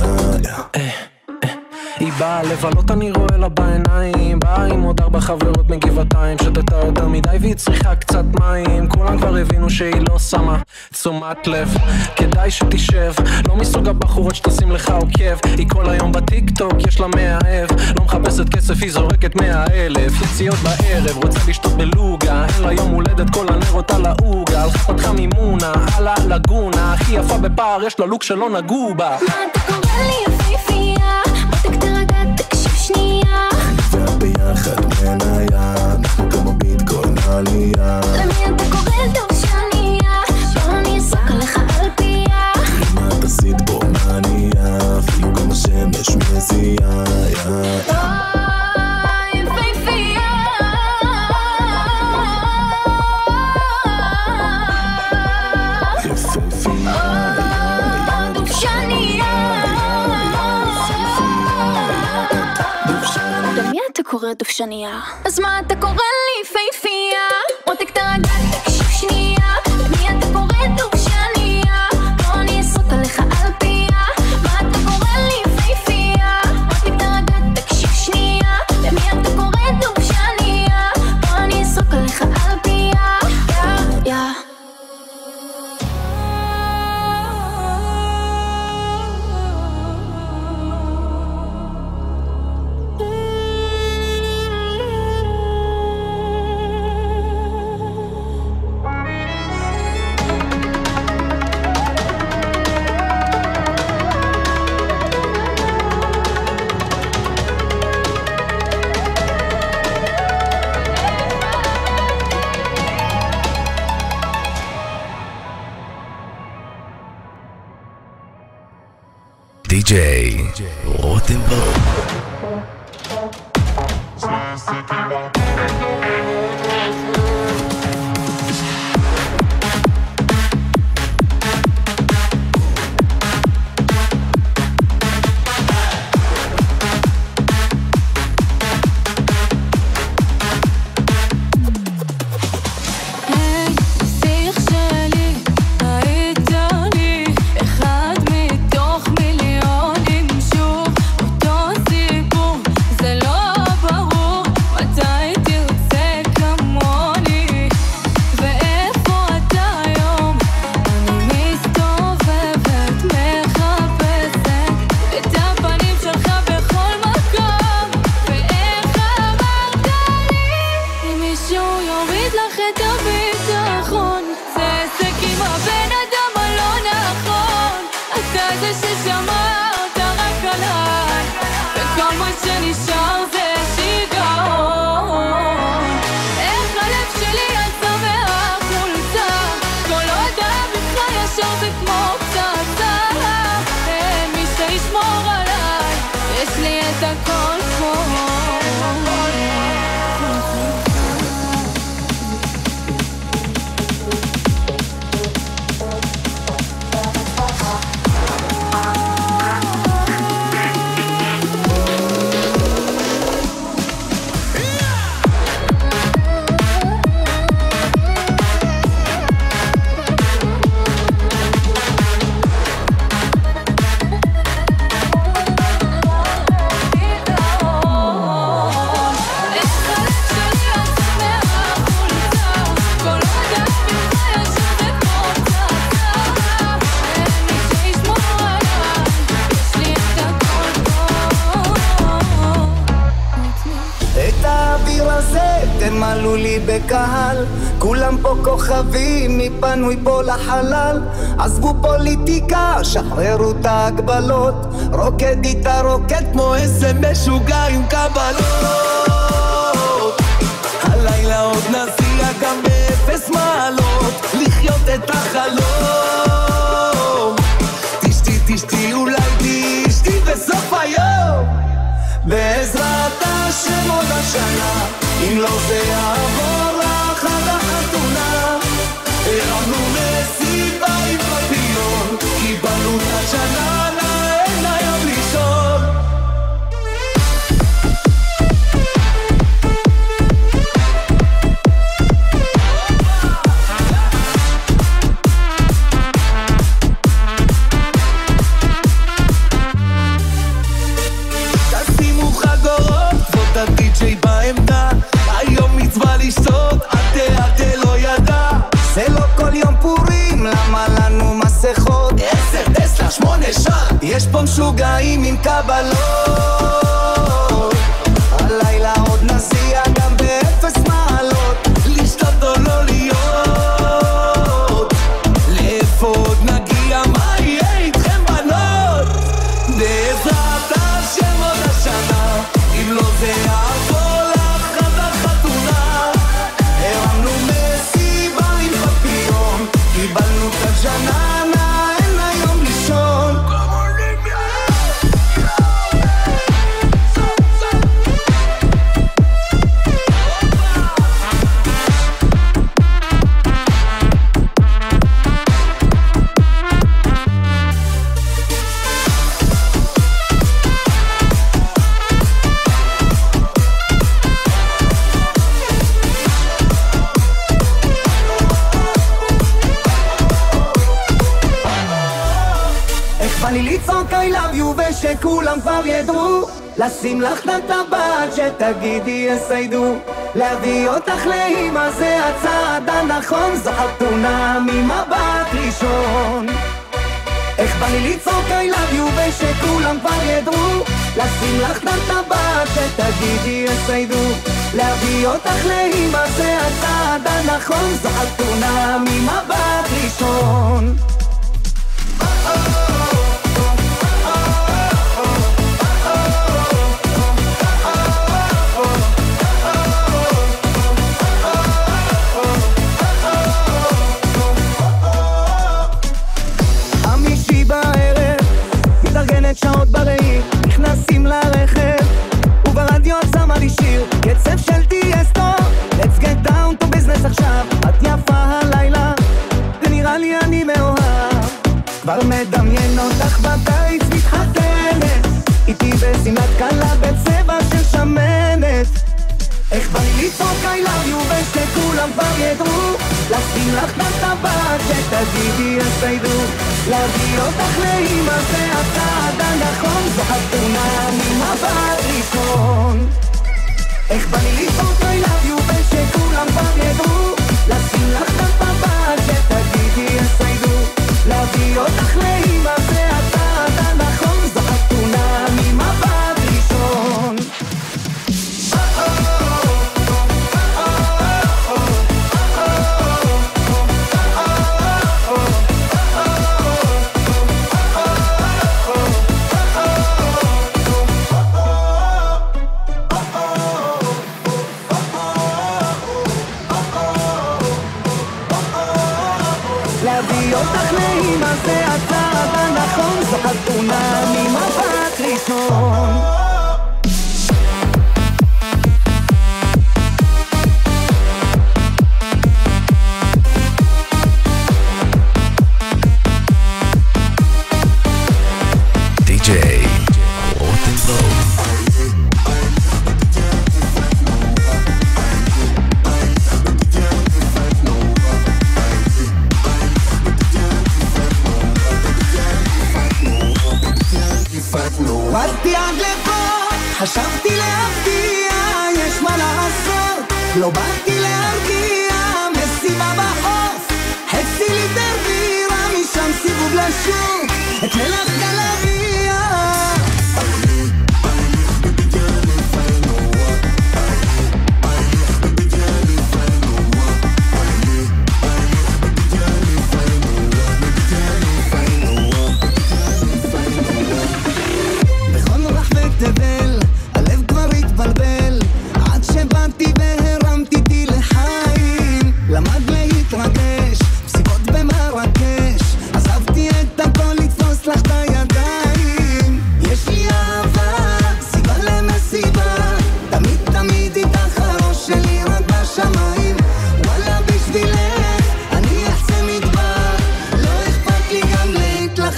S10: היא באה לבלות אני רואה לה בעיניים. באה עם עוד 4 חברות מגבעתיים. שתתה יותר מדי והיא צריכה קצת מים. כולם כבר הבינו שהיא לא שמה תשומת לב, כדאי שתשב. לא מסוג הבחורות שתשים לך עוקב. היא כל היום בטיק טוק יש לה מאהב. לא מחפשת כסף היא זורקת 100,000. יציאות בערב רוצה לשתות בלוגה. אין לה יום הולדת כל הנרות על העוגה. הלכה פתחה מימונה על הלגונה. הכי יפה בפער יש לה לוק שלא נגעו בה.
S7: מה אתה קורא לי יפיפייה? בוא תרגע תקשיב שנייה.
S1: נביא ביחד מעניה. אנחנו כמו ביטקוין עלייה.
S7: למי אתה קורא דורשניה? בוא אני אסוק עליך על פיה.
S1: מה אתה עשית בו מניה? אפילו גם השמש מזיעה.
S7: קורא דופשניה. אז מה אתה קורא לי יפיפייה? מותק תרגע תקשיב שנייה. למי אתה קורא דופשניה? בוא אני אסוק עליך על פיה. מה אתה קורא לי יפיפייה? מותק תרגע תקשיב שנייה. למי אתה קורא דופשניה? בוא אני אסוק עליך על פיה. יא
S1: DJ רותם ברוך.
S7: זה לא ברור מתי תרצה
S3: היו לי בקהל, כולם פה כוכבים, מי פנוי פה לחלל. עזבו פוליטיקה, שחררו את ההגבלות, רוקד איתה רוקד כמו איזה משוגע עם קבלות. הלילה עוד נסיע גם באפס מעלות, לחיות את החלום. תשתי אולי תשתי בסוף היום, בעזרת השם עוד השנה. אם לא זה יעבור לך עד החתונה, הרמנו מסיבה עם פפיון, קיבלנו את השנה, אין היום לישון. תשימו חגורות, כבוד הדי-ג'יי בעמדה, היום מצווה לשתות, עד לא ידע. זה לא כל יום פורים, למה לנו מסכות? 10, 10, 8 שעה, יש פה משוגעים עם קבלות. הלילה עוד נסיע גם באפס מעלות, לשתות או לא להיות. לאיפה עוד נגיע, מה יהיה איתכם בנות? בעזרת השם עוד השנה, אם לא זה יעבור לך עד החתונה. הרמנו מסיבה עם פפיון, קיבלנו את הג'ננה, אין היום לישון. בא לי לצעוק I love you ושכולם כבר ידעו, לשים לך את הטבעת שתגידי יסיידו, להביא אותך לאמא זה הצעד הנכון, זו חתונה ממבט ראשון. איך בא לי לצעוק I love you ושכולם כבר ידעו, לשים לך את הטבעת שתגידי יסיידו, להביא אותך לאמא זה הצעד הנכון, זו חתונה ממבט ראשון. שעות בראי, נכנסים לרכב וברדיו שמה לי שיר, קצב של טייסטו, let's get down to business עכשיו. את יפה הלילה ונראה לי אני מאוהב, כבר מדמיין אותך בקיץ מתחתנת איתי בשמלת קלה בצבע של שמנת. איך בא לי לצעוק I love you ושכולם כבר ידעו, לשים לך את הטבעת שתגידי יסיידו, להביא אותך לאמא זה הצעד הנכון, זו חתונה ממבט ראשון. איך בא לי לצעוק I love you ושכולם כבר ידעו, לשים לך את הטבעת שתגידי יסיידו, להביא אותך לאמא זה הצעד הנכון, זו חתונה ממבט ראשון. להביא אותך לאמא זה הצעד הנכון, זו חתונה ממבט ראשון.
S1: די-ג'יי רוטנברג.
S3: באתי עד לפה, חשבתי להפתיע, יש מה לעשות, לא באתי להרגיע, מסיבה בחוף, חצי ליטר בירה, משם סיבוב לשוק, את מלך גלריה.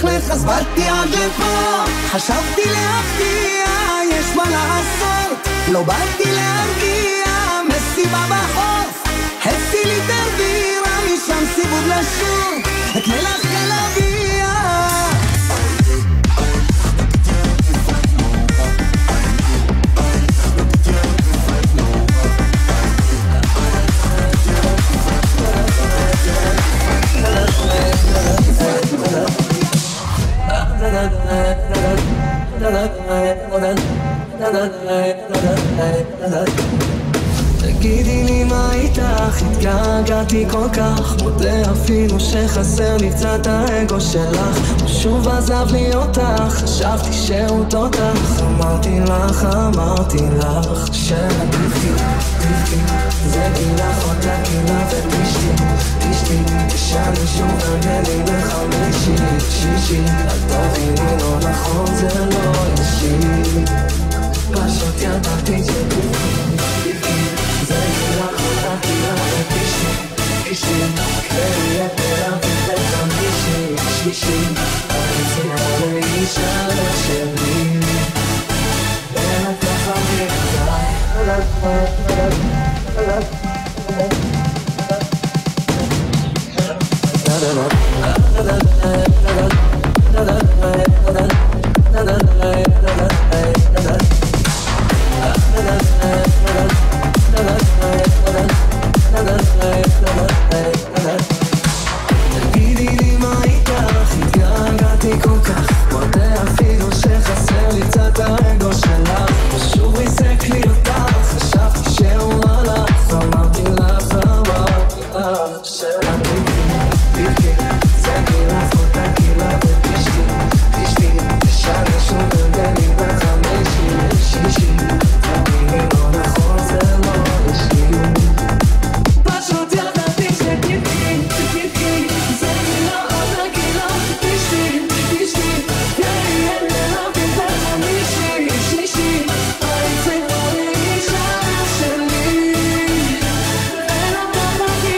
S3: לך אז באתי עד לפה. חשבתי להפתיע, יש מה לעשות, לא באתי להרגיע, מסיבה בחוף, חצי ליטר בירה, משם סיבוב לשוק, אקנה לך גלביה.
S2: תגידי לי מה איתך, התגעגעתי כל כך, מודה אפילו שחסר לי קצת האגו שלך. הוא שוב עזב לי אותך, חשבתי שהוא תותח. אמרתי לך שעדיפתי, זה גילך אותה גילה ותשתי, תשאלי שוב תרגלי לחמישי, שישי, אל תביני לא נכון זה לא אישי, פשוט ידעתי זה גילך אותה גילה ותשתי, ואהיה תלפת לחמישי, שישי, אני זה לאישה שלי, ואת לחמי תגידי לי מה איתך, התגעגעתי כל כך, מודה אפילו שחסר לי קצת האגו שלך. שוב ריסק לי אותך, חשבתי שהוא הלך, אמרתי לך שעדיפתי, זה גילך אותה גילה ותשתי, תשאלי שוב תרגלי בחמישי, שישי, תגידי לא נכון זה לא אישי, פשוט ידעתי שתדעי, זה גילה אותה גילה ותשתי, יהיה ללבי בחמישי, שישי, הייתי פה לאישה שלי, ונתתי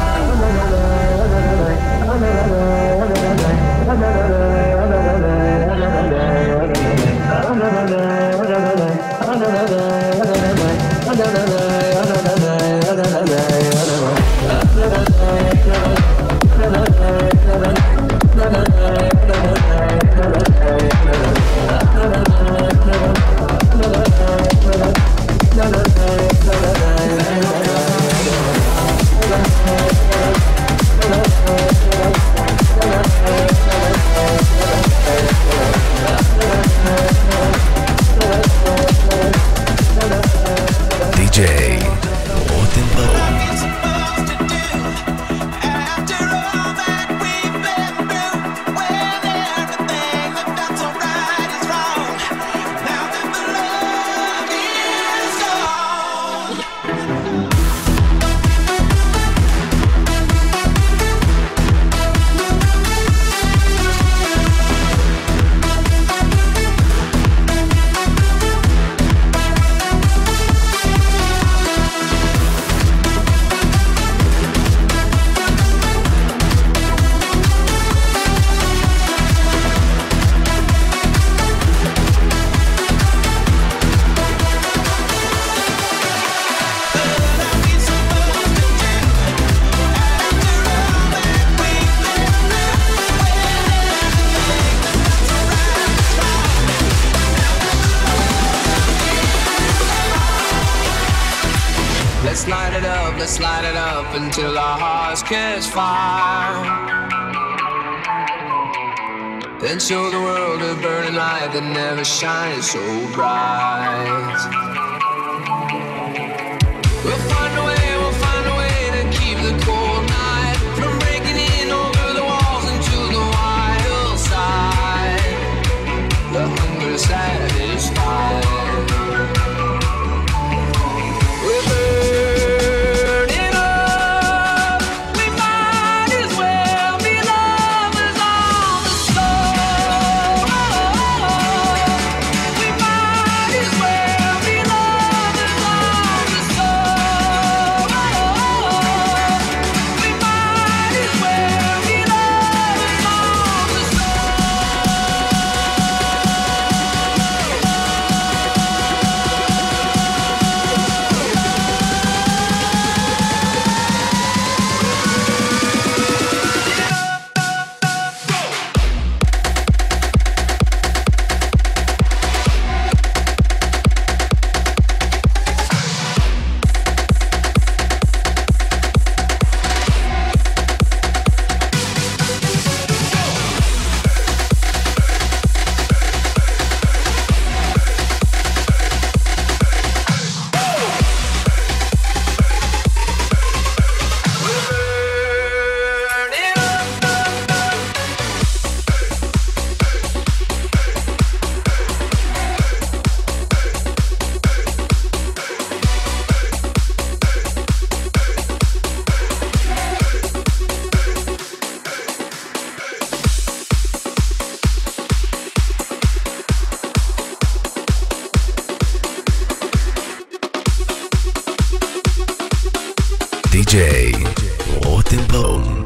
S1: DJ רותם ברום.
S2: Let's light it up until our hearts catch fire. Then show the world a burning light that never shines so bright. We'll find a way to keep the cold night from breaking in over the walls into the wild side. The hunger satisfied.
S7: Be loved.
S1: די-ג'יי רוטנבאום.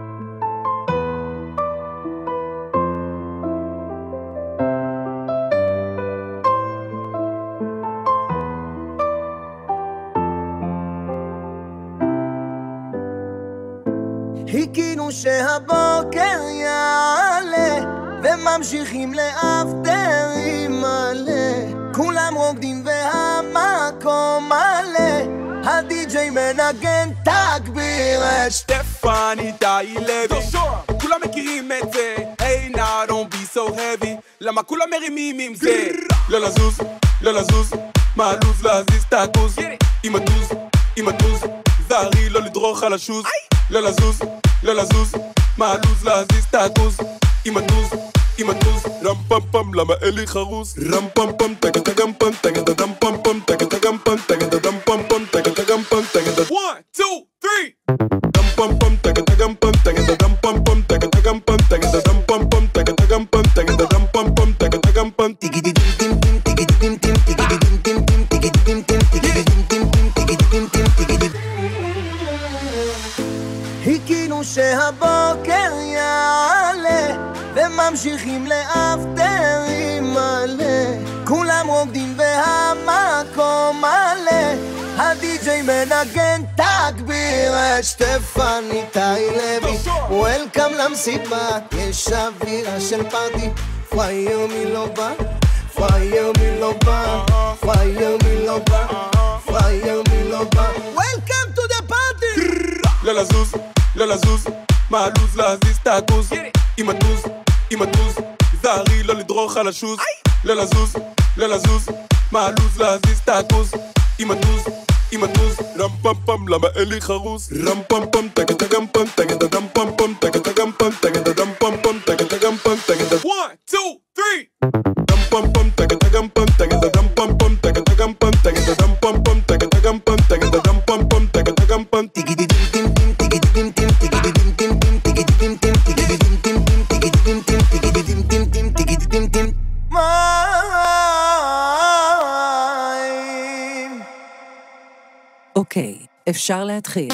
S3: חיכינו שהבוקר יעלה וממשיכים לאפטרים מלא, כולם רוקדים והמקום מלא, הדי-ג'יי מנגן תגביר את
S11: סטפני די לוי, כולם מכירים את זה. היי נא don't be so heavy, למה כולם מרימים עם זה? לא לזוז, לא לזוז, מה הלוז להזיז את הכוז? עם הטוז, עם הטוז, זהרי לא לדרוך על השוז. לא לזוז, לא לזוז, מה הלוז להזיז את הכוז? עם הטוז, עם הטוז, רם פם פם, למה אלי חרוס? רם פם פם, תגד אגם פם, תגד אדם פם פם, תגד אגם פם, תגד אדם פם פם, תגד אגם פם, תגד אדם 1, 2, 3 רם פם פם, תגד אגם פם, תגד אדם פם פם, תגד אגם פם, תגד אדם פם פם, תגד אגם פם, תגד אדם פם פם, תגד אגם פם, תגידי דים דים דים, תגידי דים דים, תגידי דים דים דים, תגידי דים דים, תגידי דים דים דים, תגידי דים דים, תגידי. חיכינו שהבוקר יעלה וממשיכים לאפטרים מלא, כולם רוקדים והמקום מלא, הדי-ג'יי מנגן תגביר את סטפני די לוי. וולקאם למסיבה, יש אווירה של פארטי, פרייר מי לא בא, פרייר מי לא בא, פרייר מי לא בא, פרייר מי לא בא. Welcome to the party. לא לזוז, לא לזוז, מה הלוז להזיז את הכוז? עם הטוז, עם הטוז, זהרי לא לדרוך על השוז. לא לזוז, לא לזוז, מה הלוז להזיז את הכוז? עם הטוז, עם הטוז, רם פם פם, למה אלי חרוס? רם פם פם, תגד אגם פם, תגד אדם פם פם, תגד אגם פם, תגד אדם פם פם, תגד אגם פם, תגד 1, 2, 3 רם פם פם, תגד אגם פם, תגד אדם פם פם, תגד אגם פם, תגד אדם פם פם, תגד אגם פם, תגד אדם פם פם, תגד אגם פם, תגידי דים דים דים, תגידי דים דים, תגידי דים דים דים, תגידי דים דים, תגידי דים דים דים, תגידי דים דים, תגידי דים דים דים, תגידי דים דים.
S12: אוקיי, אפשר להתחיל.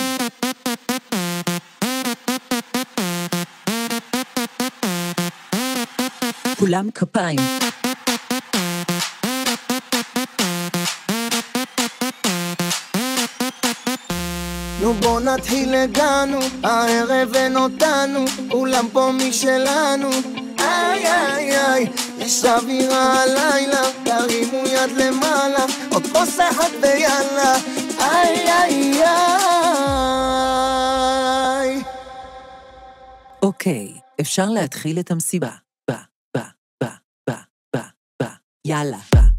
S12: כולם כפיים.
S3: נו בוא נתחיל הגענו, הערב אין אותנו, כולם פה משלנו. איי איי איי, יש אווירה הלילה, תרימו יד למעלה, עוד פוס אחד ויאללה. איי איי איי.
S12: אוקיי, אפשר להתחיל את המסיבה. יאללה.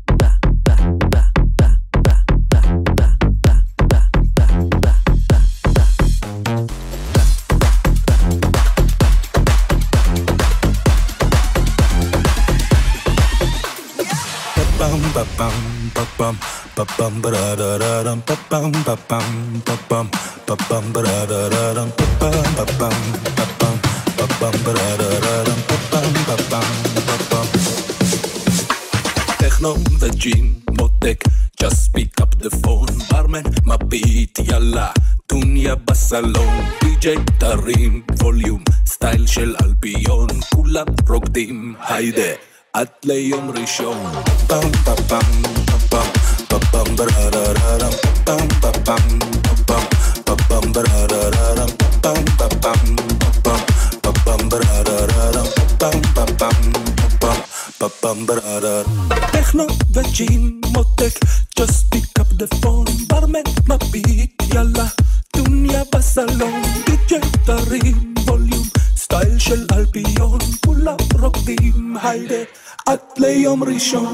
S1: טכנו וג'ין מותק, just pick up the phone, ברמן מביט יאללה, דוניה בסלון, די-ג'יי תרים ווליום, סטייל של אלפיון, כולם רוקדים, היידה, עד ליום ראשון. פם פם פם פם פם פם בררררם, פם פם פם פם פם בררררם, פם פם פם פם פם בררררם, פם פם פם פם בררר. טכנו וג'ין מותק, just pick up the phone, ברמן מביט יאללה, דוניה בסלון, די-ג'יי תרים ווליום, סטייל של אלפיון, כולם רוקדים, היידה, עד ליום ראשון.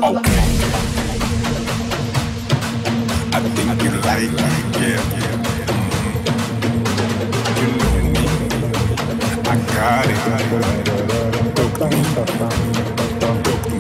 S11: I think you like it, yeah. You know me, I got it. Talk to me, talk to me.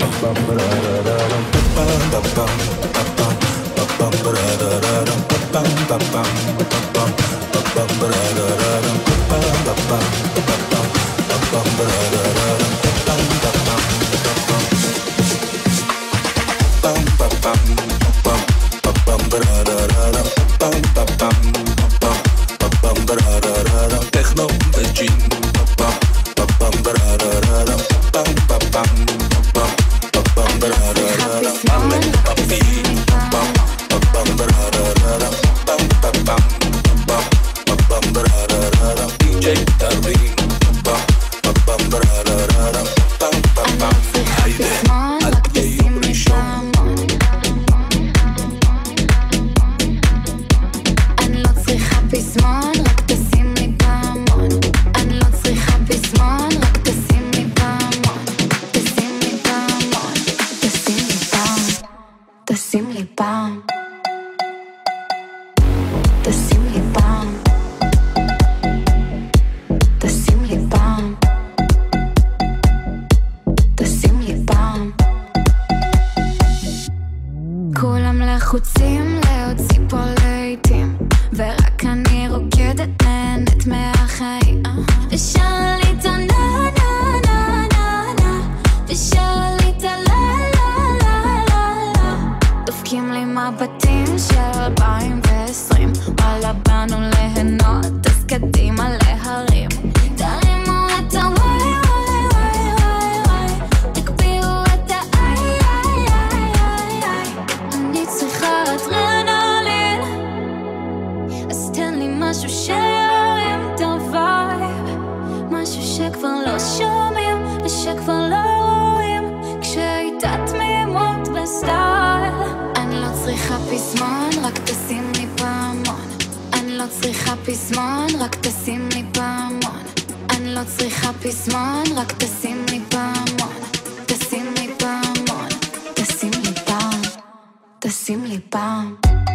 S7: לחוצים להוציא פה לעיתים, ורק אני רוקדת נהנית מהחיים, ושר לי את הנה נה נה נה נה, ושר לי את הלה לה לה לה לה. דופקים לי מבטים של 2020, וואלה באנו ליהנות, אז קדימה להרים, תרימו את הוואי וואי וואי וואי וואי, תקביעו את האי איי איי איי איי. אני צריכה אדרנלין, אז תן לי משהו שירים את הווייב, משהו שכבר לא שומעים ושכבר לא רואים, כשהייתה תמימות בסטייל. אני לא צריכה פזמון, רק תשים לי פעמון. אני לא צריכה פזמון, רק תשים לי פעמון. אני לא צריכה פזמון, רק תשים לי פעמון. תשים לי פעמון, תשים לי פעם, תשים לי פעם,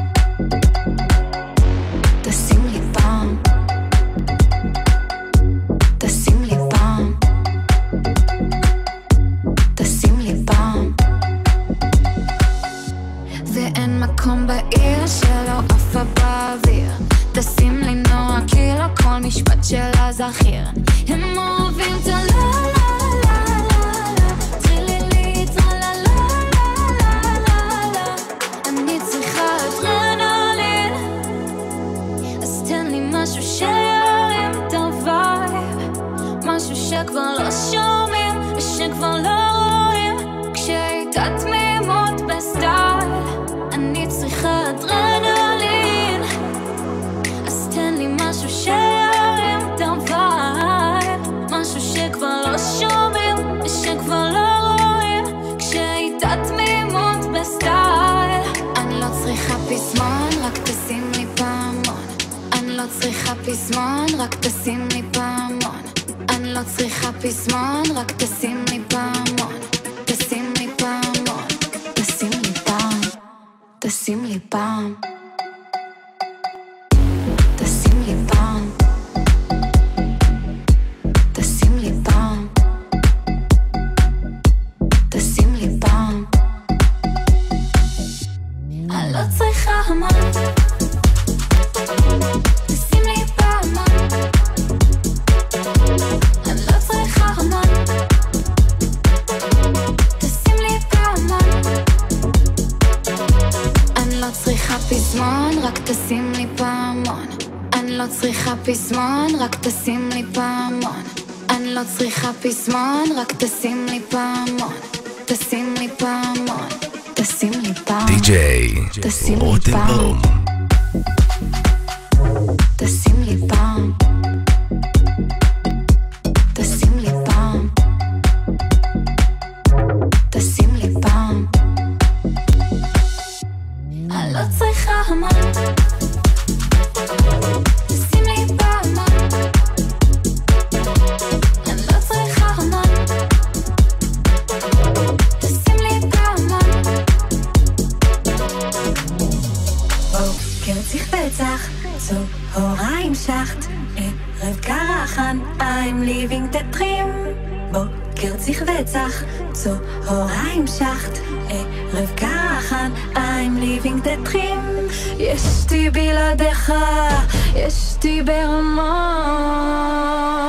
S7: תשים לי פעם, תשים לי פעם, תשים לי פעם. ואין מקום בעיר שלא עפה באוויר, תשים לי נוע כאילו כל משפט שלה זכיר. הם אוהבים את הלה לה לה לה לה, טרילילי טרלה לה לה לה לה לה. אני צריכה אדרנלין, אז תן לי משהו שירים את הווייב, משהו שכבר לא שומעים ושכבר לא רואים, כשהייתה תמימות בסטייל. אני צריכה אדרנלין, אז תן לי משהו שירים את הווייב, משהו שכבר לא שומעים ושכבר לא רואים, כשהייתה תמימות בסטייל. אני לא צריכה פזמון, רק תשים לי פעמון. אני לא צריכה פזמון, רק תשים לי פעמון. אני לא צריכה פזמון, רק תשים לי פעמון. תשים לי פעמון, תשים לי פעם, תשים לי פעם, תשים לי פעם, תשים לי פעם, תשים לי פעם. אני לא צריכה המון, תשים לי פעמון. אני לא צריכה המון, תשים לי פעמון. אני לא צריכה פזמון, רק תשים לי פעמון. אני לא צריכה פזמון, רק תשים לי פעמון. אני לא צריכה פזמון, רק תשים לי פעמון. תשים לי פעמון, תשים לי פעם,
S1: די-ג'יי רוטנבאום,
S7: תשים לי פעם, תשים לי פעם, תשים לי פעם. אני לא צריכה המון, תשים לי פעמון. אני לא צריכה המון, תשים לי פעמון. בוקר צריך פצח, צהריים שחט, ערב קרחן, I'm living the dream. בוקר צריך וצח, צהריים שחט, ערב קרחן, I'm living the dream. ישתי בלעדיך, ישתי ברמות.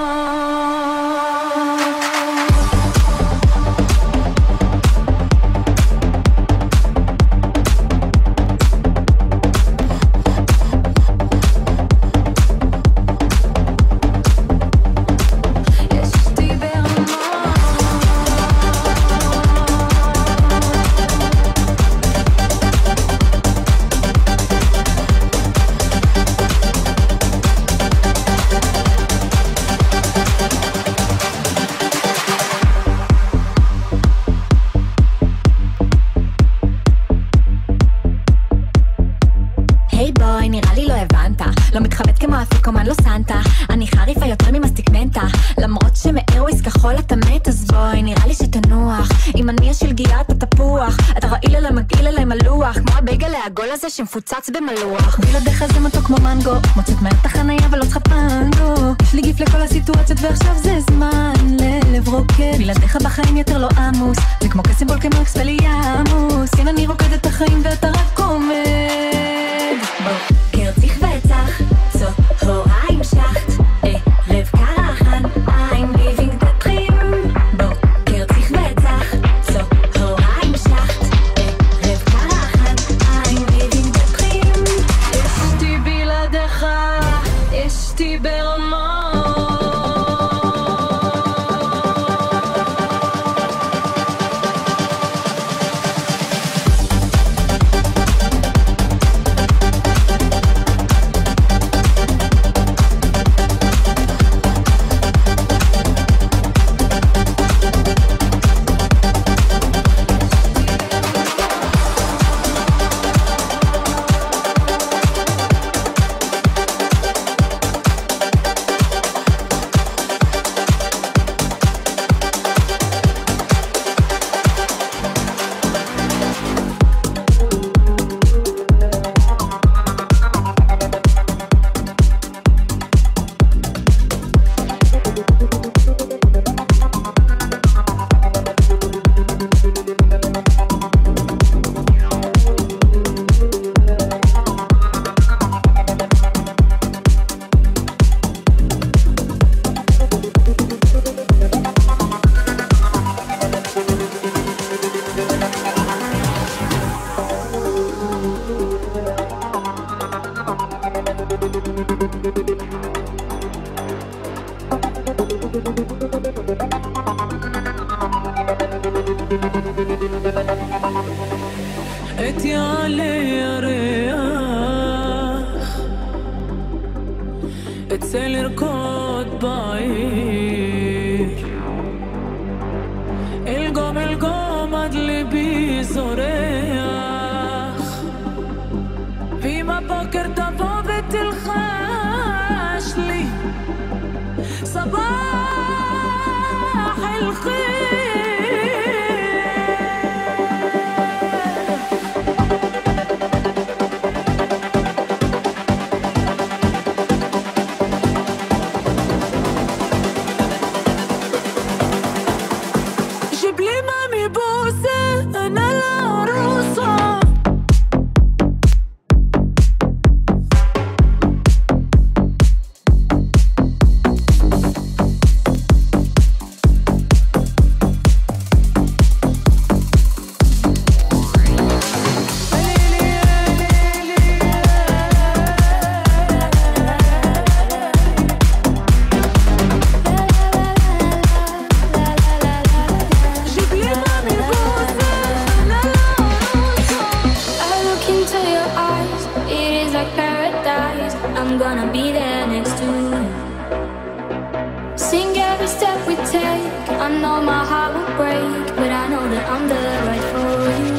S13: לא מתחבט כמו אפיקומן לא סנטה, אני חריפה יותר ממסטיק מנטה, למרות שמאירוויס כחול אתה מת, אז בואי נראה לי שתנוח, עם מניע של גיאת התפוח, אתה רעיל עליי מגעיל עליי מלוח, כמו הבייגלה העגול הזה שמפוצץ במלוח. בלעדיך זה מתוק כמו מנגו, מוצאת מהר את החנייה ולא צריכה פנגו. יש לי גיף לכל הסיטואציות ועכשיו זה זמן ללב רוקד. בלעדיך בחיים יותר לא עמוס, זה כמו כסימבול כמו אקספליאמוס. כן אני רוקד את החיים ואתה רק עומד. בוקר צריך וצח, צהריים שחט, ערב קרחן, I'm living the dream. בוקר צריך וצח, צהריים שחט, ערב קרחן, I'm living the dream. אשתי בלעדיך, אשתי ברמות.
S2: את יעלי ירח אצא לרקוד בעיר אלגום עד ליבי זורח ואם הבוקר תבוא ותלחש לי סבח אל חיר I'm gonna be there next to you. Sing every step we take. I know my heart will break, but I know that I'm the right for you.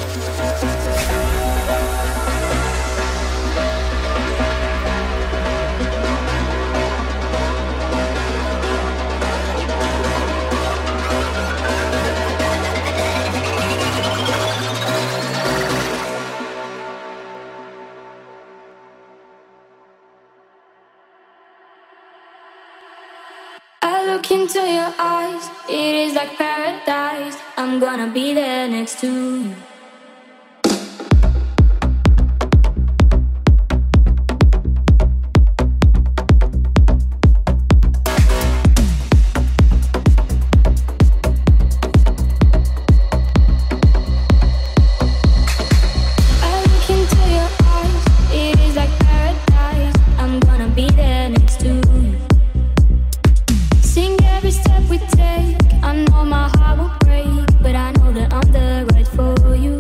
S2: Look into your eyes, it is like paradise. I'm gonna be there next to you. I look into your eyes, it is like paradise. I'm gonna be there next to you. Sing every step we take. I know my heart will break, but I know that I'm the right for you.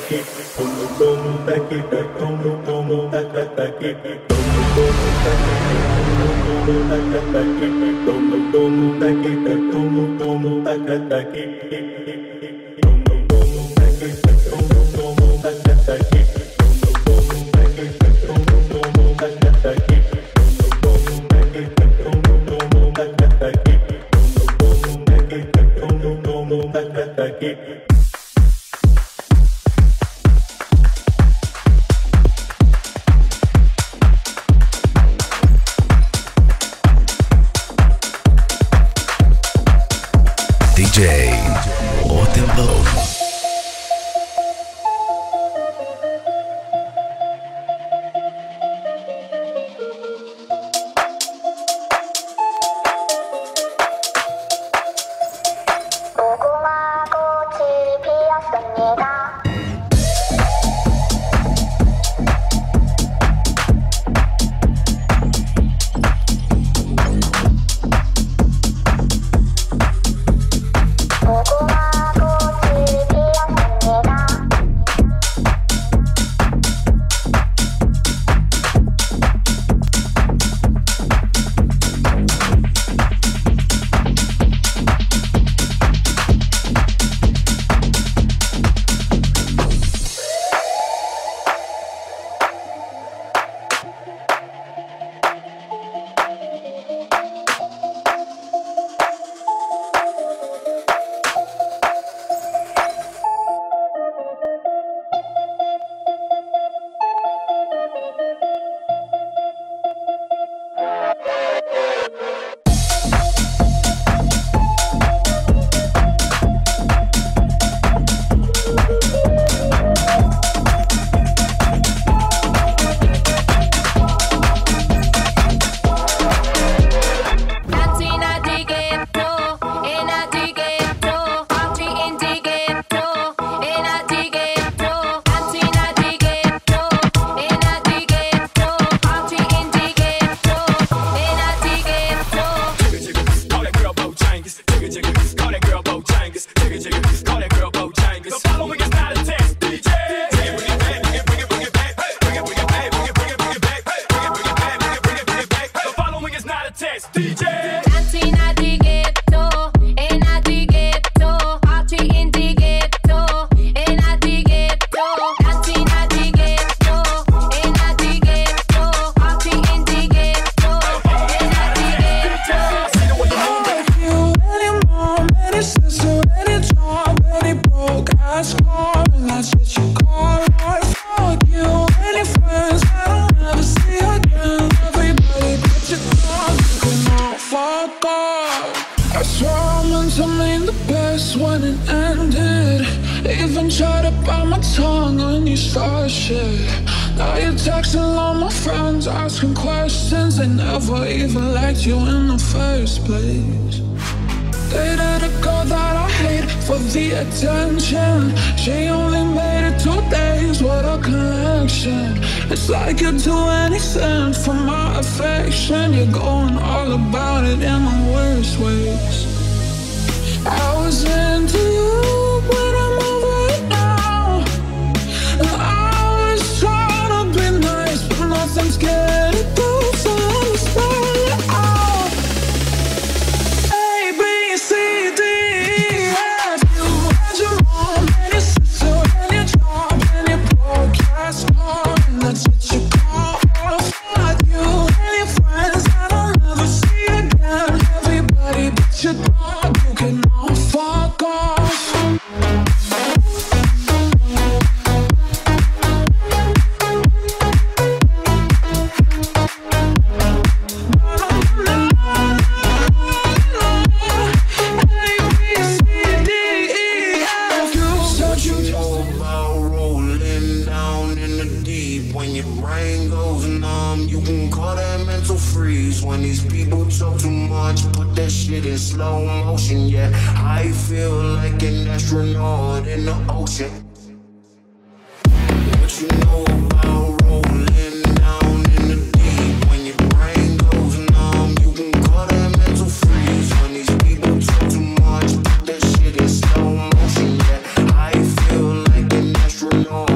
S14: Astronaut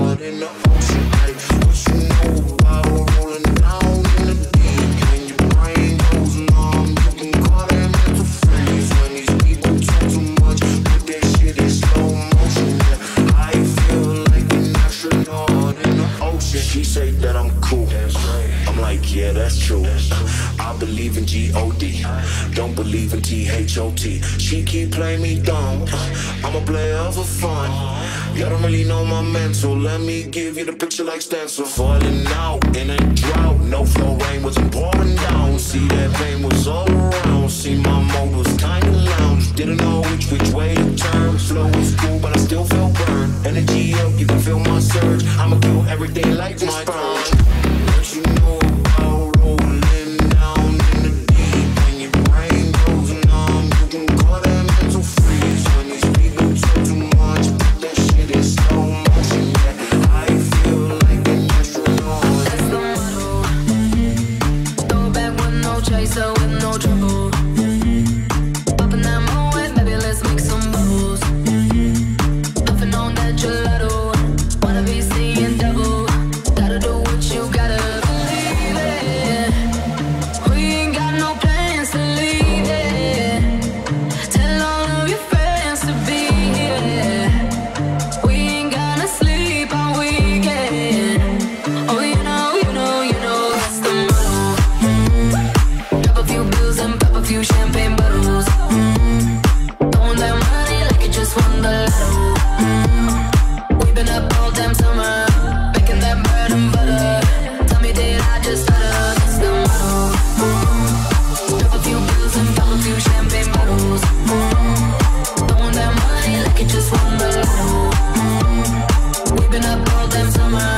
S1: She say that I'm cool. I'm like, yeah, that's true. I believe in G-O-D, don't believe in T-H-O-T. She keep playing me dumb, I'm a player for fun. Y'all don't really know my mental, let me give you the picture like stencil. Falling out in a drought, no flow rain wasn't pouring down. See that pain was all around, see my mode was kinda lounge. Didn't know which way to turn. Flow was cool but I still felt burned. Energy up, you can feel my surge. I'ma kill everything like my burn. Let you know about rolling down in the deep. When your brain goes numb, you can call that mental freeze. When these people talk too much, put that shit in slow motion. Yeah, I feel like an astronaut.
S2: That's the motto. Throw back with no chaser, with no trouble. Popping that Moet, baby, let's make some bubbles. Puffing on that gelato, wanna be seeing double. Gotta do what you gotta believe it. We ain't got no plans to leave it. Tell all of your friends to be here. We ain't gonna sleep all weekend. Oh, you know, that's the motto. Drop a few bills and pop a few champagne bottles. Throwing that money like you just won the lotto. We've been up all damn summer, making that bread and butter. Tell me, did I just stutter? That's the motto. Drop a few bills and pop a few champagne bottles. Throwing that money like you just won the lotto. We've been up all damn summer,